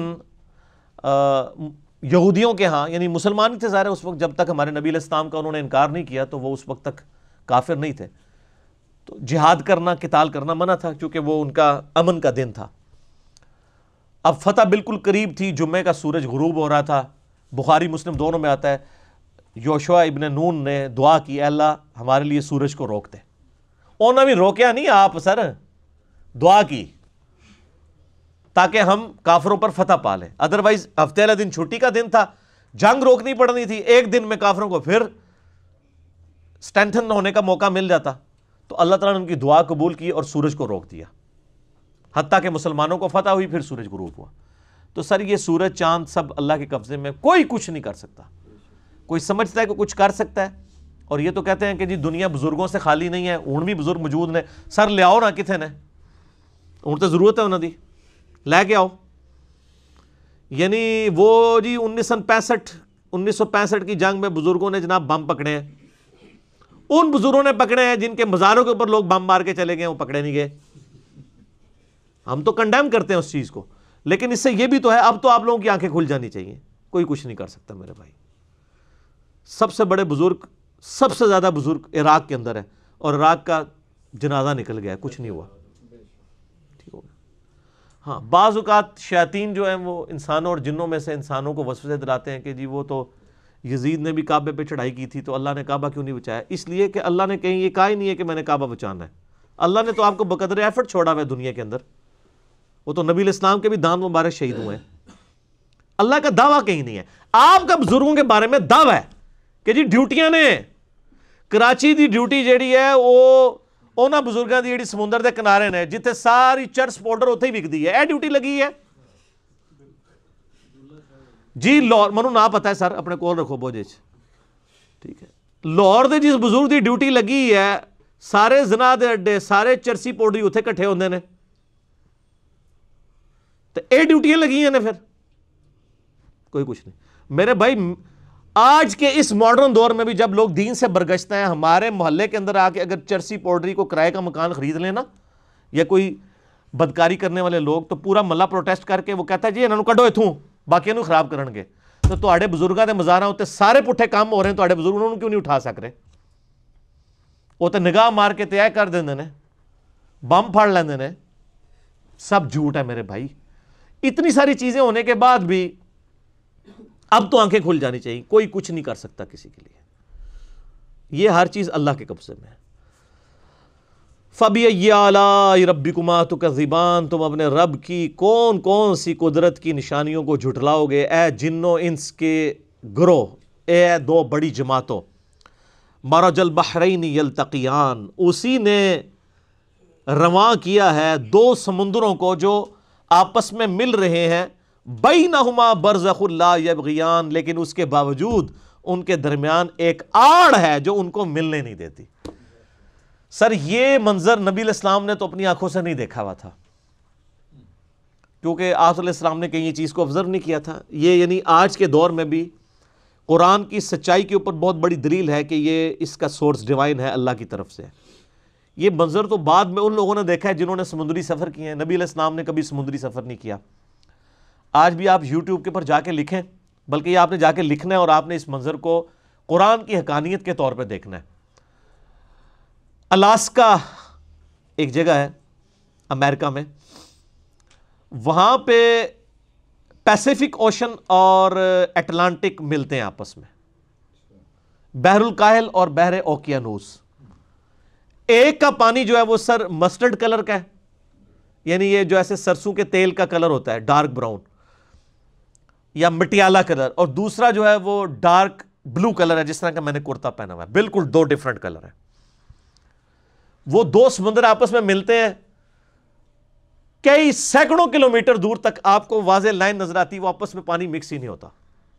یہودیوں کے ہاں، یعنی مسلمان ہی تھے ظاہر اس وقت، جب تک ہمارے نبی علیہ السلام کا انہوں نے انکار نہیں کیا تو وہ اس وقت تک کافر نہیں تھے. تو جہاد کرنا، قتال کرنا منع تھا کیونکہ وہ ان کا امن کا دن تھا. اب فتح بالکل قریب تھی، جمعے کا سورج غروب ہو رہا تھا. بخاری مسلم دونوں میں آتا ہے یوشع ابن نون نے دعا کی، اے اللہ ہمارے لیے سورج کو روک دے. انہوں نے بھی روکیا نہیں، آپ سر دعا کی تاکہ ہم کافروں پر فتح پا لیں. ادروائز ہفتے والا دن چھٹی کا دن تھا، جنگ روکنی پڑنی تھی، ایک دن میں کافروں کو پھر سٹرینتھن ہونے کا موقع مل جاتا. تو اللہ تعالیٰ نے ان کی دعا قبول کی اور سورج کو روک دیا، حتیٰ کہ مسلمانوں کو فتح ہوئی، پھر سورج غروب ہوا. تو سر یہ سورج چاند سب اللہ کے قبضے میں، کوئی کچھ نہیں کر سکتا. کوئی سمجھتا ہے کہ کچھ کر سکتا ہے، اور یہ تو کہتے ہیں کہ جی دنیا بزرگوں سے خالی نہیں ہے، اون بھی بزرگ موجود نے. سر لے آؤ نا کتنے نے، اون تو ضرورت ہے انہوں دی، لے کے آؤ. یعنی وہ جی انیس سو پینسٹھ انیس سو پینسٹھ کی جنگ میں بزرگوں نے جناب بم پکڑے ہیں، ان بزرگوں نے پکڑے ہیں جن کے مزاروں کے اوپر لوگ بم مار کے چلے گئے، وہ پکڑے نہیں گئے. ہم تو کنڈیم کرتے ہیں اس چیز کو، لیکن اس سے یہ بھی تو ہے اب تو آپ لوگوں کی آنکھیں کھل جانی چاہیے. کوئی کچھ نہیں کر سکتا میرے بھائی. سب سے بڑے بزرگ، سب سے زیادہ بزرگ عراق کے اندر ہے، اور عراق کا جنازہ نکل گیا، کچھ نہیں ہوا. ٹھیک ہو گیا. ہاں بعض اوقات شیاطین جو ہیں وہ انسانوں اور جنوں میں سے انسانوں کو وسوسے دلاتے ہیں کہ جی وہ تو یزید نے بھی کعبے پہ چڑھائی کی تھی تو اللہ نے کعبہ کیوں نہیں بچایا؟ اس لیے کہ اللہ نے کہیں یہ کہا ہی نہیں ہے کہ میں نے کعبہ بچانا ہے. اللہ نے تو آپ کو بقدر ایفرٹ چھوڑا ہوا ہے دنیا کے اندر. وہ تو نبی علیہ السلام کے بھی دان مبارک شہید ہوئے ہیں. اللہ کا دعویٰ کہیں نہیں ہے. آپ کا بزرگوں کے بارے میں دعویٰ ہے کہ جی ڈیوٹیاں نے کراچی دی ڈیوٹی جیڑی ہے وہ اونا بزرگاں دی جیڑی سمندر دے کنارے نے جتھے ساری چرس پاؤڈر اتھے ہی وکدی ہے اے ڈیوٹی لگی ہے جی. لاہور منو نہ پتہ ہے سر اپنے کول رکھو بوجھے چ ٹھیک ہے. لاہور دے جس بزرگ دی ڈیوٹی لگی ہے سارے زنا دے اڈے سارے چرسی پاؤڈر اتھے کٹھے ہوندے نے تو اے ڈیوٹیاں لگی ہیں نے پھر کوئی کچھ نہیں. میرے بھائی آج کے اس ماڈرن دور میں بھی جب لوگ دین سے برگشتے ہیں ہمارے محلے کے اندر آ کے اگر چرسی پاؤڈری کو کرائے کا مکان خرید لیں نا یا کوئی بدکاری کرنے والے لوگ تو پورا محلہ پروٹیسٹ کر کے وہ کہتا ہے جی انہوں کڈو اتھوں باقی انہوں خراب کرن گے. تو تواڈے بزرگاں دے مزاراں تے سارے پٹھے کام ہو رہے ہیں تواڈے بزرگ انہوں کیوں نہیں اٹھا سک رہے؟ وہ تے نگاہ مار کے تے اے کر دیندے نے بم پھاڑ لیندے نے. سب جھوٹ ہے میرے بھائی. اتنی ساری چیزیں ہونے کے بعد بھی اب تو آنکھیں کھل جانی چاہیے. کوئی کچھ نہیں کر سکتا کسی کے لیے. یہ ہر چیز اللہ کے قبضے میں ہے. فَبِأَيِّ آلَاءِ رَبِّكُمَا تُكَذِّبَانِ تم اپنے رب کی کون کون سی قدرت کی نشانیوں کو جھٹلاؤ گے اے جنوں انس کے گروہ اے دو بڑی جماعتوں. مَرَجَ الْبَحْرَيْنِ يَلْتَقِيَانِ اسی نے رواں کیا ہے دو سمندروں کو جو آپس میں مل رہے ہیں. بینہما برزخ لا یبغیان لیکن اس کے باوجود ان کے درمیان ایک آڑ ہے جو ان کو ملنے نہیں دیتی. سر یہ منظر نبی علیہ السلام نے تو اپنی آنکھوں سے نہیں دیکھا ہوا تھا کیونکہ آپ علیہ السلام نے کہیں یہ چیز کو آبزرو نہیں کیا تھا. یہ یعنی آج کے دور میں بھی قرآن کی سچائی کے اوپر بہت بڑی دلیل ہے کہ یہ اس کا سورس ڈیوائن ہے اللہ کی طرف سے. یہ منظر تو بعد میں ان لوگوں نے دیکھا ہے جنہوں نے سمندری سفر کیے ہیں. نبی علیہ السلام نے کبھی سمندری سفر نہیں کیا. آج بھی آپ یوٹیوب کے پر جا کے لکھیں بلکہ یہ آپ نے جا کے لکھنا ہے اور آپ نے اس منظر کو قرآن کی حقانیت کے طور پہ دیکھنا ہے. الاسکا ایک جگہ ہے امریکہ میں, وہاں پہ پیسیفک اوشن اور اٹلانٹک ملتے ہیں آپس میں, بحر الکاہل اور بحر اوکیانوس. ایک کا پانی جو ہے وہ سر مسٹرڈ کلر کا ہے یعنی یہ جو ایسے سرسوں کے تیل کا کلر ہوتا ہے ڈارک براؤن یا مٹیالہ کلر, اور دوسرا جو ہے وہ ڈارک بلو کلر ہے جس طرح کا میں نے کرتا پہنا ہوا ہے. بالکل دو ڈیفرنٹ کلر ہیں. وہ دو سمندر آپس میں ملتے ہیں, کئی سینکڑوں کلومیٹر دور تک آپ کو واضح لائن نظر آتی, وہ آپس میں پانی مکس ہی نہیں ہوتا.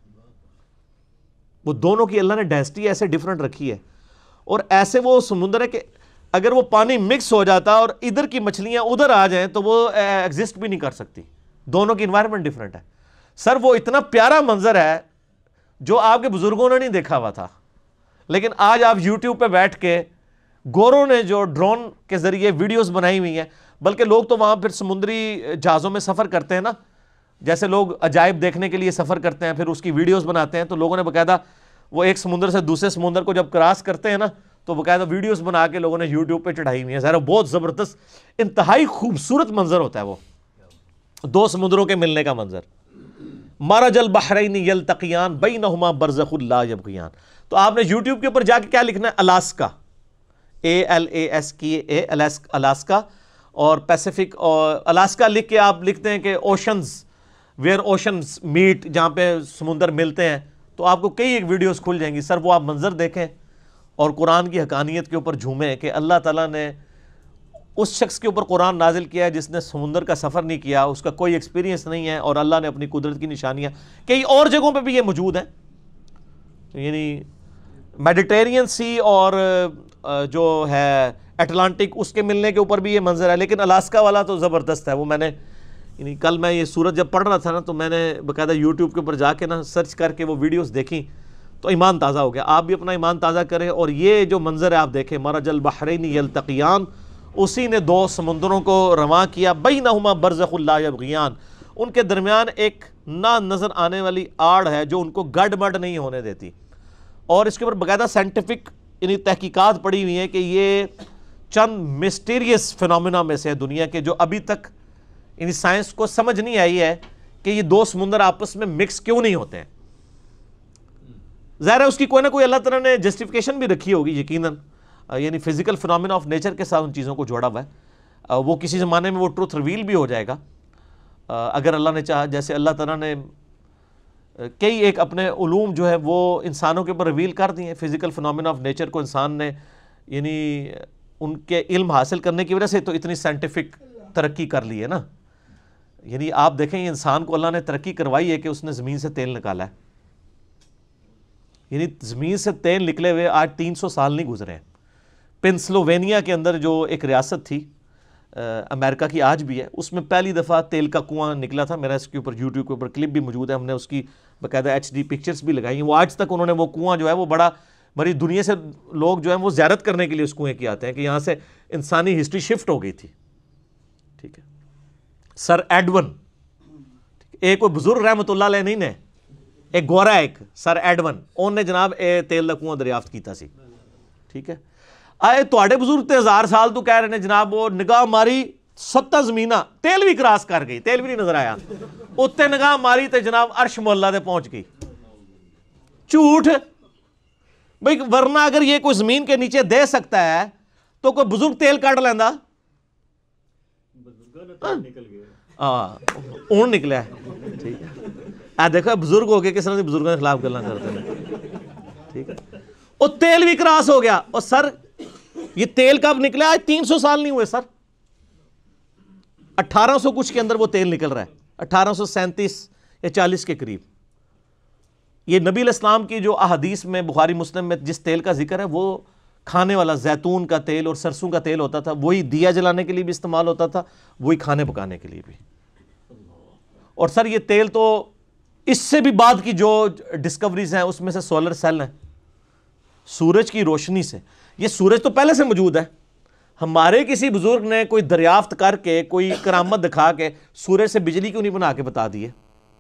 وہ دونوں کی اللہ نے ڈینسٹی ایسے ڈیفرنٹ رکھی ہے اور ایسے وہ سمندر ہے کہ اگر وہ پانی مکس ہو جاتا اور ادھر کی مچھلیاں ادھر آ جائیں تو وہ ایگزسٹ بھی نہیں کر سکتی. دونوں کی انوائرمنٹ ڈیفرنٹ ہے. سر وہ اتنا پیارا منظر ہے جو آپ کے بزرگوں نے نہیں دیکھا ہوا تھا, لیکن آج آپ یوٹیوب پہ بیٹھ کے گوروں نے جو ڈرون کے ذریعے ویڈیوز بنائی ہوئی ہیں, بلکہ لوگ تو وہاں پھر سمندری جہازوں میں سفر کرتے ہیں نا, جیسے لوگ عجائب دیکھنے کے لیے سفر کرتے ہیں پھر اس کی ویڈیوز بناتے ہیں, تو لوگوں نے باقاعدہ وہ ایک سمندر سے دوسرے سمندر کو جب کراس کرتے ہیں نا تو باقاعدہ ویڈیوز بنا کے لوگوں نے یوٹیوب پہ چڑھائی ہوئی ہیں. ظاہر بہت زبردست انتہائی خوبصورت منظر ہوتا ہے وہ دو سمندروں کے ملنے کا منظر. مرج البحرین یلتقیان بینہما برزخ لا یبغیان. تو آپ نے یوٹیوب کے اوپر جا کے کیا لکھنا ہے, Alaska, A L A S کی اے الاسکا, اور پیسیفک, اور الاسکا لکھ کے آپ لکھتے ہیں کہ اوشنز ویئر اوشنز میٹ, جہاں پہ سمندر ملتے ہیں, تو آپ کو کئی ایک ویڈیوز کھل جائیں گی. سر وہ آپ منظر دیکھیں اور قرآن کی حقانیت کے اوپر جھومیں کہ اللہ تعالیٰ نے اس شخص کے اوپر قرآن نازل کیا ہے جس نے سمندر کا سفر نہیں کیا, اس کا کوئی ایکسپیرینس نہیں ہے, اور اللہ نے اپنی قدرت کی نشانیاں کئی اور جگہوں پہ بھی یہ موجود ہیں. یعنی میڈیٹرینین سی اور جو ہے اٹلانٹک اس کے ملنے کے اوپر بھی یہ منظر ہے, لیکن الاسکا والا تو زبردست ہے. وہ میں نے یعنی کل میں یہ سورت جب پڑھ رہا تھا نا تو میں نے باقاعدہ یوٹیوب کے اوپر جا کے نا سرچ کر کے وہ ویڈیوز دیکھی تو ایمان تازہ ہو گیا. آپ بھی اپنا ایمان تازہ کریں اور یہ جو منظر ہے آپ دیکھیں, مرج البحرین یلتقیان, اسی نے دو سمندروں کو رواں کیا, بینہما برزخ لا یبغیان, ان کے درمیان ایک نہ نظر آنے والی آڑ ہے جو ان کو گڈ بڈ نہیں ہونے دیتی. اور اس کے اوپر باقاعدہ سائنٹیفک یعنی تحقیقات پڑی ہوئی ہیں کہ یہ چند مسٹیریس فنومینا میں سے دنیا کے جو ابھی تک یعنی سائنس کو سمجھ نہیں آئی ہے کہ یہ دو سمندر آپس میں مکس کیوں نہیں ہوتے ہیں. ظاہر ہے اس کی کوئی نہ کوئی اللہ تعالیٰ نے جسٹیفیکیشن بھی رکھی ہوگی یقیناً, یعنی فزیکل فنامنا آف نیچر کے ساتھ ان چیزوں کو جوڑا ہوا ہے. وہ کسی زمانے میں وہ ٹروتھ ریویل بھی ہو جائے گا اگر اللہ نے چاہا. جیسے اللہ تعالیٰ نے کئی ایک اپنے علوم جو ہے وہ انسانوں کے اوپر ریویل کر دیے ہیں. فزیکل فنامنا آف نیچر کو انسان نے یعنی ان کے علم حاصل کرنے کی وجہ سے تو اتنی سائنٹیفک ترقی کر لی ہے نا. یعنی آپ دیکھیں یہ انسان کو اللہ نے ترقی کروائی ہے کہ اس نے زمین سے تیل نکالا ہے. یعنی زمین سے تیل نکلے ہوئے آج تین سو سال نہیں گزرے ہیں. پنسلوینیا کے اندر جو ایک ریاست تھی امریکہ کی, آج بھی ہے, اس میں پہلی دفعہ تیل کا کنواں نکلا تھا. میرا اس کے اوپر یوٹیوب کے اوپر کلپ بھی موجود ہے, ہم نے اس کی باقاعدہ ایچ ڈی پکچرز بھی لگائی ہیں. وہ آج تک انہوں نے وہ کنواں جو ہے وہ بڑا بڑی دنیا سے لوگ جو ہیں وہ زیارت کرنے کے لیے اس کنویں کی آتے ہیں کہ یہاں سے انسانی ہسٹری شفٹ ہو گئی تھی. ٹھیک ہے, سر ایڈون, ایک کوئی بزرگ رحمۃ اللہ علیہ نہیں نے, ایک گورا ایک سر ایڈون, انہوں نے جناب اے تیل دا کنواں دریافت کیتا سی. ٹھیک ہے, آئے تواڈے بزرگ تے ہزار سال تو کہہ رہے ہیں جناب وہ نگاہ ماری ستاں زمیناں تیل بھی کراس کر گئی, تیل بھی نہیں نظر آیا. اتنے نگاہ ماری تے جناب عرش مولا دے پہنچ گئی. جھوٹ بھئی, ورنہ اگر یہ کوئی زمین کے نیچے دے سکتا ہے تو کوئی بزرگ تیل کاٹ لیندا. ہاں اون نکلا ہے. ٹھیک ہے, آ دیکھو بزرگ ہو گئے کس طرح سے بزرگوں کے خلاف گلاں کرتے ہیں. ٹھیک ہے, اور تیل بھی کراس ہو گیا. اور سر یہ تیل کب نکلا؟ آج تین سو سال نہیں ہوئے سر, اٹھارہ سو کچھ کے اندر وہ تیل نکل رہا ہے, اٹھارہ سو سینتیس یا چالیس کے قریب. یہ نبی علیہ السلام کی جو احادیث میں بخاری مسلم میں جس تیل کا ذکر ہے وہ کھانے والا زیتون کا تیل اور سرسوں کا تیل ہوتا تھا. وہی دیا جلانے کے لیے بھی استعمال ہوتا تھا, وہی کھانے پکانے کے لیے بھی. اور سر یہ تیل تو اس سے بھی بعد کی جو ڈسکوریز ہیں اس میں سے سولر سیل ہیں, سورج کی روشنی سے. یہ سورج تو پہلے سے موجود ہے, ہمارے کسی بزرگ نے کوئی دریافت کر کے کوئی کرامت دکھا کے سورج سے بجلی کیوں نہیں بنا کے بتا دیے؟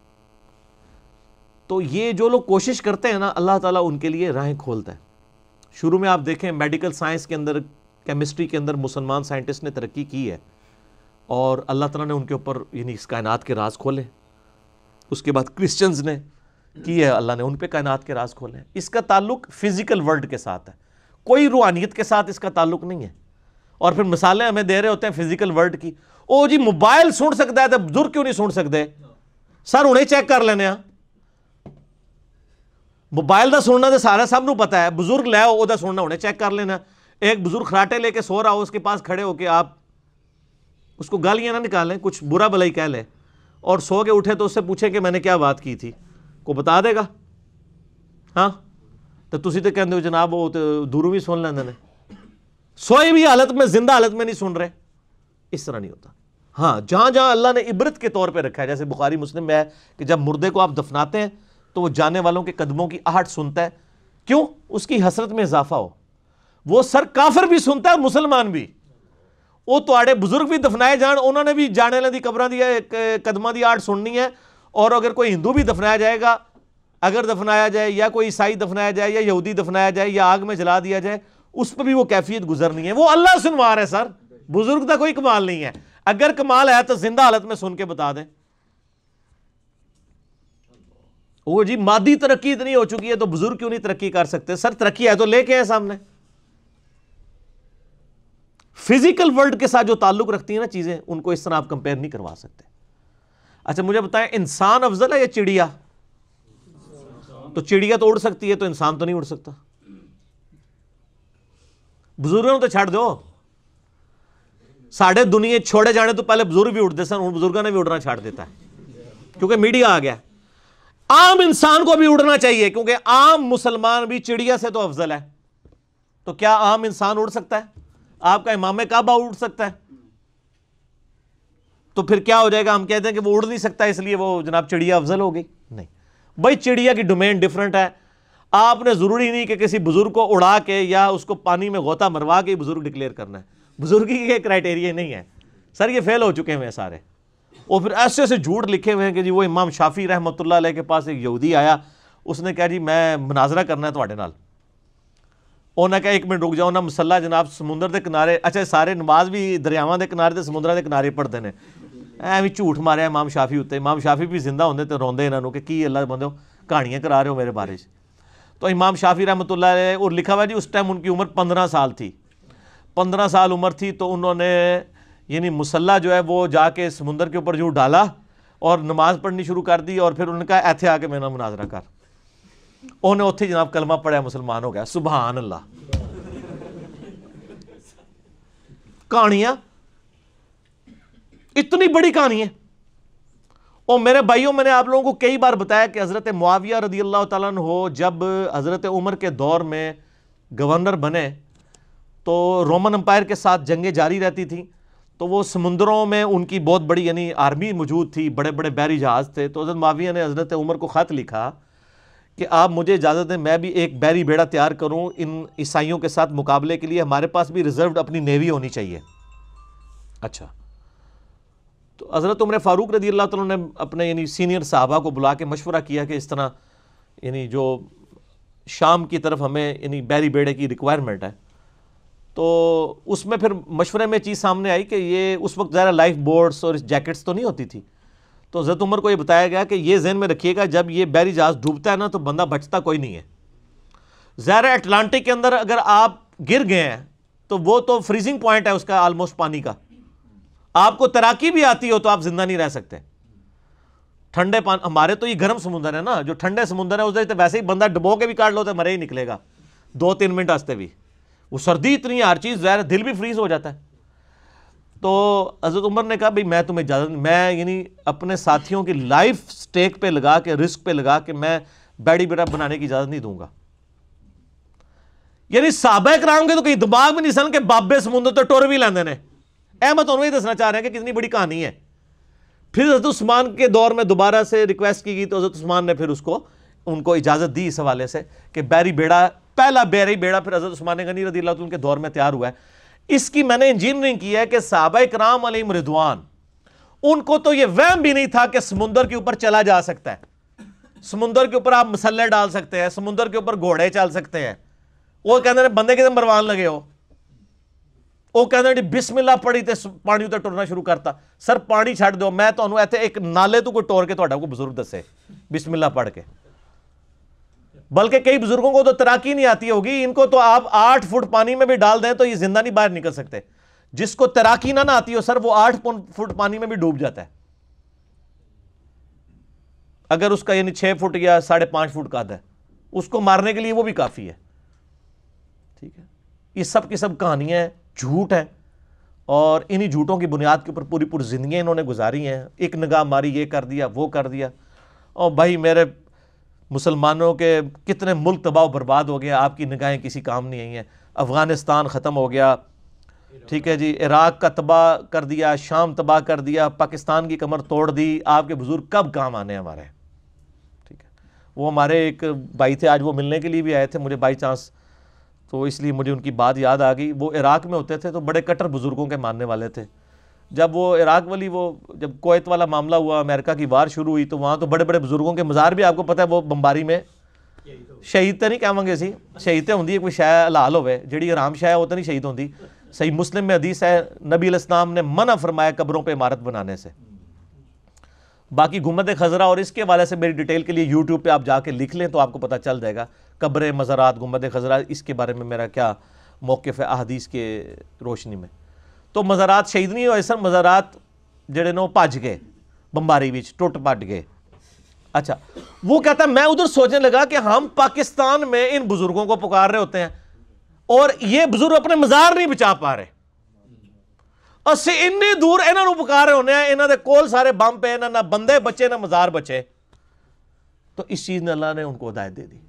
تو یہ جو لوگ کوشش کرتے ہیں نا, اللہ تعالیٰ ان کے لیے راہیں کھولتا ہے. شروع میں آپ دیکھیں میڈیکل سائنس کے اندر, کیمسٹری کے اندر مسلمان سائنٹسٹ نے ترقی کی ہے اور اللہ تعالیٰ نے ان کے اوپر یعنی اس کائنات کے راز کھولے. اس کے بعد کرسچنز نے کی ہے, اللہ نے ان پہ کائنات کے راز کھولے. اس کا تعلق فزیکل ورلڈ کے ساتھ ہے, کوئی روحانیت کے ساتھ اس کا تعلق نہیں ہے. اور پھر مثالیں ہمیں دے رہے ہوتے ہیں فزیکل ورلڈ کی. او جی موبائل سن سکتا ہے تو بزرگ کیوں نہیں سن سکتے؟ سر انہیں چیک کر لینے. موبائل دا سننا تو سارا سب نو پتا ہے, بزرگ لے او دا سننا انہیں چیک کر لینا. ایک بزرگ خراٹے لے کے سو رہا ہو, اس کے پاس کھڑے ہو کے آپ اس کو گالیاں نہ نکالیں, کچھ برا بھلائی کہہ لیں, اور سو کے اٹھے تو اس سے پوچھیں کہ میں نے کیا بات کی تھی, کو بتا دے گا. ہاں تو تسی تو کہندے ہو جناب وہ دوروں بھی سن لیندے نے, سوئی بھی حالت میں زندہ حالت میں نہیں سن رہے. اس طرح نہیں ہوتا. ہاں جہاں جہاں اللہ نے عبرت کے طور پہ رکھا ہے, جیسے بخاری مسلم میں ہے کہ جب مردے کو آپ دفناتے ہیں تو وہ جانے والوں کے قدموں کی آہٹ سنتا ہے. کیوں؟ اس کی حسرت میں اضافہ ہو. وہ سر کافر بھی سنتا ہے, مسلمان بھی. وہ تواڈے بزرگ بھی دفنائے جان, انہوں نے بھی جانے والے دی قبراں دی قدماں دی آہٹ سننی ہے. اور اگر کوئی ہندو بھی دفنایا جائے گا, اگر دفنایا جائے, یا کوئی عیسائی دفنایا جائے, یا یہودی دفنایا جائے, یا آگ میں جلا دیا جائے, اس پہ بھی وہ کیفیت گزرنی ہے. وہ اللہ سنوا رہا ہے سر, بزرگ کا کوئی کمال نہیں ہے. اگر کمال ہے تو زندہ حالت میں سن کے بتا دیں. وہ جی مادی ترقی اتنی ہو چکی ہے تو بزرگ کیوں نہیں ترقی کر سکتے؟ سر ترقی ہے تو لے کے آئے سامنے. فزیکل ورلڈ کے ساتھ جو تعلق رکھتی ہیں نا چیزیں, ان کو اس طرح آپ کمپیئر نہیں کروا سکتے. اچھا مجھے بتائیں, انسان افضل ہے یا چڑیا؟ تو چڑیا تو اڑ سکتی ہے, تو انسان تو نہیں اڑ سکتا. بزرگوں تو چھڑ دو, ساڑھے دنیا چھوڑے جانے تو پہلے بزرگ بھی اڑتے سن, ان بزرگوں نے بھی اڑنا چھاڑ دیتا ہے کیونکہ میڈیا آ گیا. عام انسان کو بھی اڑنا چاہیے کیونکہ عام مسلمان بھی چڑیا سے تو افضل ہے. تو کیا عام انسان اڑ سکتا ہے؟ آپ کا امام کعبہ اڑ سکتا ہے؟ تو پھر کیا ہو جائے گا؟ ہم کہتے ہیں کہ وہ اڑ نہیں سکتا اس لیے وہ جناب چڑیا افضل ہو گئی. نہیں بھائی, چڑیا کی ڈومین ڈیفرنٹ ہے. آپ نے ضروری نہیں کہ کسی بزرگ کو اڑا کے یا اس کو پانی میں غوطہ مروا کے بزرگ ڈکلیئر کرنا ہے. بزرگی کے کرائٹیریا نہیں ہے سر, یہ فیل ہو چکے ہیں سارے. اور پھر ایسے ایسے جھوٹ لکھے ہوئے ہیں کہ جی وہ امام شافعی رحمۃ اللہ علیہ کے پاس ایک یہودی آیا, اس نے کہا جی میں مناظرہ کرنا ہے تواڈے نال. انہوں نے کہا ایک منٹ رک جاؤ نا, مسلح جناب سمندر دے کنارے, اچھا سارے نماز بھی دریاواں دے کنارے تے سمندراں دے کنارے پڑھتے ہیں, ਐਵੇਂ ਝੂਠ ਮਾਰਿਆ ਇਮਾਮ ਸ਼افی ਉੱਤੇ। ਇਮਾਮ شافی بھی زندہ ਹੁੰਦੇ ਤੇ ਰੋਂਦੇ ਇਹਨਾਂ ਨੂੰ ਕਿ ਕੀ اللہ بندو کہانیاں کرا رہے ہو میرے بارے سے۔ تو امام شافی رحمۃ اللہ علیہ، اور لکھا ہوا جی اس ٹائم ان کی عمر پندرہ سال تھی، پندرہ سال عمر تھی، تو انہوں نے یعنی مسلح جو ہے وہ جا کے سمندر کے اوپر جو ڈالا اور نماز پڑھنی شروع کر دی، اور پھر انہوں نے کہا ایتھے آ کے میرا مناظرہ کر۔ انہوں نے اتھے جناب کلمہ پڑھا، مسلمان ہو گیا۔ سبحان اللہ۔ کہانیاں اتنی بڑی کہانی ہے۔ اور میرے بھائیوں، میں نے آپ لوگوں کو کئی بار بتایا کہ حضرت معاویہ رضی اللہ تعالیٰ عنہ جب حضرت عمر کے دور میں گورنر بنے تو رومن امپائر کے ساتھ جنگیں جاری رہتی تھیں، تو وہ سمندروں میں ان کی بہت بڑی یعنی آرمی موجود تھی، بڑے بڑے بحری جہاز تھے۔ تو حضرت معاویہ نے حضرت عمر کو خط لکھا کہ آپ مجھے اجازت دیں میں بھی ایک بحری بیڑا تیار کروں ان عیسائیوں کے ساتھ مقابلے کے لیے، ہمارے پاس بھی ریزروڈ اپنی نیوی ہونی چاہیے۔ اچھا، تو حضرت عمر فاروق رضی اللہ تعالیٰ نے اپنے یعنی سینئر صحابہ کو بلا کے مشورہ کیا کہ اس طرح یعنی جو شام کی طرف ہمیں یعنی بحری بیڑے کی ریکوائرمنٹ ہے۔ تو اس میں پھر مشورے میں چیز سامنے آئی کہ یہ اس وقت ظاہر لائف بورڈز اور جیکٹس تو نہیں ہوتی تھی، تو حضرت عمر کو یہ بتایا گیا کہ یہ ذہن میں رکھیے گا جب یہ بحری جہاز ڈوبتا ہے نا تو بندہ بچتا کوئی نہیں ہے۔ ظاہر اٹلانٹک کے اندر اگر آپ گر گئے ہیں تو وہ تو فریزنگ پوائنٹ ہے اس کا آلموسٹ پانی کا، آپ کو تیراکی بھی آتی ہو تو آپ زندہ نہیں رہ سکتے۔ ٹھنڈے پانی، ہمارے تو یہ گرم سمندر ہے نا، جو ٹھنڈے سمندر ہے اس تو ویسے ہی بندہ ڈبو کے بھی کاٹ لو تو مرے ہی نکلے گا دو تین منٹ واسطے بھی، وہ سردی اتنی ہے ہر چیز ظاہر دل بھی فریز ہو جاتا ہے۔ تو حضرت عمر نے کہا بھئی میں تمہیں اجازت، میں یعنی اپنے ساتھیوں کی لائف سٹیک پہ لگا کے رسک پہ لگا کے میں بیڑی بیڑا بنانے کی اجازت نہیں دوں گا۔ یعنی صحابہ کرام کے تو کہیں دماغ میں نہیں سن کہ بابے سمندر تو ٹور بھی لیندے نے۔ اے میں تو انہوں ہی دسنا چاہ رہے ہیں کہ کتنی بڑی کہانی ہے۔ پھر حضرت عثمان کے دور میں دوبارہ سے ریکویسٹ کی گئی تو حضرت عثمان نے پھر اس کو ان کو اجازت دی اس حوالے سے کہ بحری بیڑا، پہلا بحری بیڑا پھر حضرت عثمان غنی رضی اللہ عنہ کے دور میں تیار ہوا ہے۔ اس کی میں نے انجینئرنگ کی ہے کہ صحابہ کرام علیہم رضوان، ان کو تو یہ وہم بھی نہیں تھا کہ سمندر کے اوپر چلا جا سکتا ہے، سمندر کے اوپر آپ مسلح ڈال سکتے ہیں، سمندر کے اوپر گھوڑے چل سکتے ہیں۔ وہ کہتے ہیں بندے کے مروان لگے ہو، وہ کہتے ہیں بسم اللہ پڑھی تے پانی اتنے ٹرنا شروع کرتا۔ سر پانی چھڑ دو، میں تو ایتھے ایک نالے تو کوئی ٹور کے تھوڑا کو بزرگ دسے بسم اللہ پڑھ کے۔ بلکہ کئی بزرگوں کو تو تیراکی نہیں آتی ہوگی، ان کو تو آپ آٹھ فٹ پانی میں بھی ڈال دیں تو یہ زندہ نہیں باہر نکل سکتے۔ جس کو تیراکی نہ نہ آتی ہو سر، وہ آٹھ فٹ پانی میں بھی ڈوب جاتا ہے اگر اس کا یعنی چھ فٹ یا ساڑھے پانچ فٹ قد ہے، اس کو مارنے کے لیے وہ بھی کافی ہے۔ ٹھیک ہے، یہ سب کی سب کہانیاں ہیں، جھوٹ ہیں، اور انہی جھوٹوں کی بنیاد کے اوپر پوری پوری زندگیاں انہوں نے گزاری ہیں۔ ایک نگاہ ماری، یہ کر دیا وہ کر دیا، اور بھائی میرے مسلمانوں کے کتنے ملک تباہ و برباد ہو گیا، آپ کی نگاہیں کسی کام نہیں آئی ہیں۔ افغانستان ختم ہو گیا، ٹھیک ہے جی، عراق کا تباہ کر دیا، شام تباہ کر دیا، پاکستان کی کمر توڑ دی۔ آپ کے بزرگ کب کام آنے ہمارے؟ ٹھیک ہے، وہ ہمارے ایک بھائی تھے، آج وہ ملنے کے لیے بھی آئے تھے مجھے بائی چانس، تو اس لیے مجھے ان کی بات یاد آ گئی۔ وہ عراق میں ہوتے تھے تو بڑے کٹر بزرگوں کے ماننے والے تھے۔ جب وہ عراق والی وہ جب کویت والا معاملہ ہوا، امریکہ کی وار شروع ہوئی، تو وہاں تو بڑے بڑے بزرگوں کے مزار بھی آپ کو پتہ ہے وہ بمباری میں شہید تو نہیں کہاں گے سی، شہید ہوندی ہے کوئی شے حلال ہوئے، جڑی حرام شے وہ تو نہیں شہید ہوندی۔ صحیح مسلم میں حدیث ہے نبی علیہ السلام نے منع فرمایا قبروں پہ عمارت بنانے سے۔ باقی گنبد خضرا اور اس کے حوالے سے میری ڈیٹیل کے لیے یوٹیوب پہ آپ جا کے لکھ لیں تو آپ کو پتہ چل جائے گا قبر مزارات گنبد خضرا، اس کے بارے میں میرا کیا موقف ہے احادیث کے روشنی میں۔ تو مزارات شہید نہیں ہوئے سر، مزارات جڑے نو پاج گئے بمباری وچ، ٹوٹ پٹ گئے۔ اچھا، وہ کہتا ہے میں ادھر سوچنے لگا کہ ہم پاکستان میں ان بزرگوں کو پکار رہے ہوتے ہیں اور یہ بزرگ اپنے مزار نہیں بچا پا رہے، اسے انی دور انہاں نو پکار رہے ہونے ہیں، انہاں دے کول سارے بم پے، نہ بندے بچے نہ مزار بچے۔ تو اس چیز نے اللہ نے ان کو ہدایت دے دی۔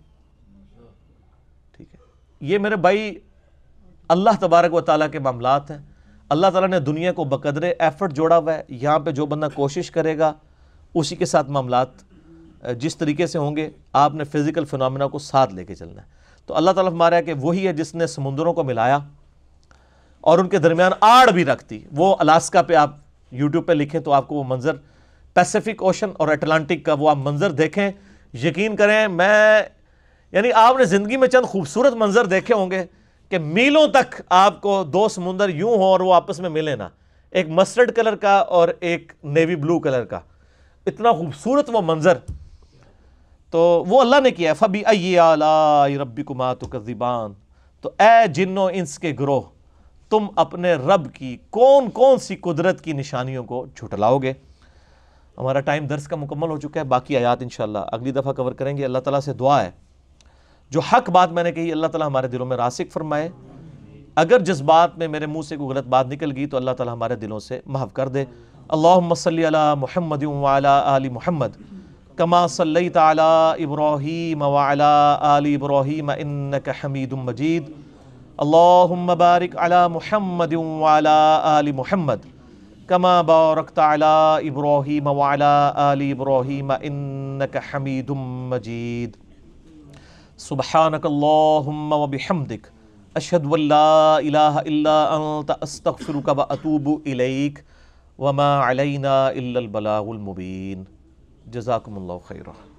ٹھیک ہے، یہ میرے بھائی اللہ تبارک و تعالیٰ کے معاملات ہیں۔ اللہ تعالیٰ نے دنیا کو بقدرے ایفرٹ جوڑا ہوا ہے، یہاں پہ جو بندہ کوشش کرے گا اسی کے ساتھ معاملات جس طریقے سے ہوں گے، آپ نے فزیکل فنامنا کو ساتھ لے کے چلنا ہے۔ تو اللہ تعالیٰ فرما رہا ہے کہ وہی ہے جس نے سمندروں کو ملایا اور ان کے درمیان آڑ بھی رکھتی۔ وہ الاسکا پہ آپ یوٹیوب پہ لکھیں تو آپ کو وہ منظر، پیسیفک اوشن اور اٹلانٹک کا وہ آپ منظر دیکھیں، یقین کریں میں یعنی آپ نے زندگی میں چند خوبصورت منظر دیکھے ہوں گے کہ میلوں تک آپ کو دو سمندر یوں ہوں اور وہ آپس میں ملے نا، ایک مسٹرڈ کلر کا اور ایک نیوی بلو کلر کا، اتنا خوبصورت وہ منظر، تو وہ اللہ نے کیا ہے۔ فَبِأَيِّ آلَاءِ رَبِّكُمَا تُكَذِّبَانِ، تو اے جن و انس کے گروہ، تم اپنے رب کی کون کون سی قدرت کی نشانیوں کو جھٹلاؤ گے۔ ہمارا ٹائم درس کا مکمل ہو چکا ہے، باقی آیات انشاءاللہ اگلی دفعہ کور کریں گے۔ اللہ تعالیٰ سے دعا ہے جو حق بات میں نے کہی اللہ تعالیٰ ہمارے دلوں میں راسخ فرمائے، اگر جس بات میں میرے منہ سے کوئی غلط بات نکل گئی تو اللہ تعالیٰ ہمارے دلوں سے محو کر دے۔ اللہم صلی علی محمد وعلی آل محمد کما صلیت علی ابراہیم وعلی آل ابراہیم انک حمید مجید۔ اللہم بارک علی محمد وعلی آل محمد کما بارکت علی ابراہیم وعلی آل ابراہیم انک حمید مجید۔ سبحانک اللہم وبحمدک اشہد ان لا الہ الا انت استغفرک واتوب الیک وما علینا الا البلاغ المبین۔ جزاکم اللہ خیرہ۔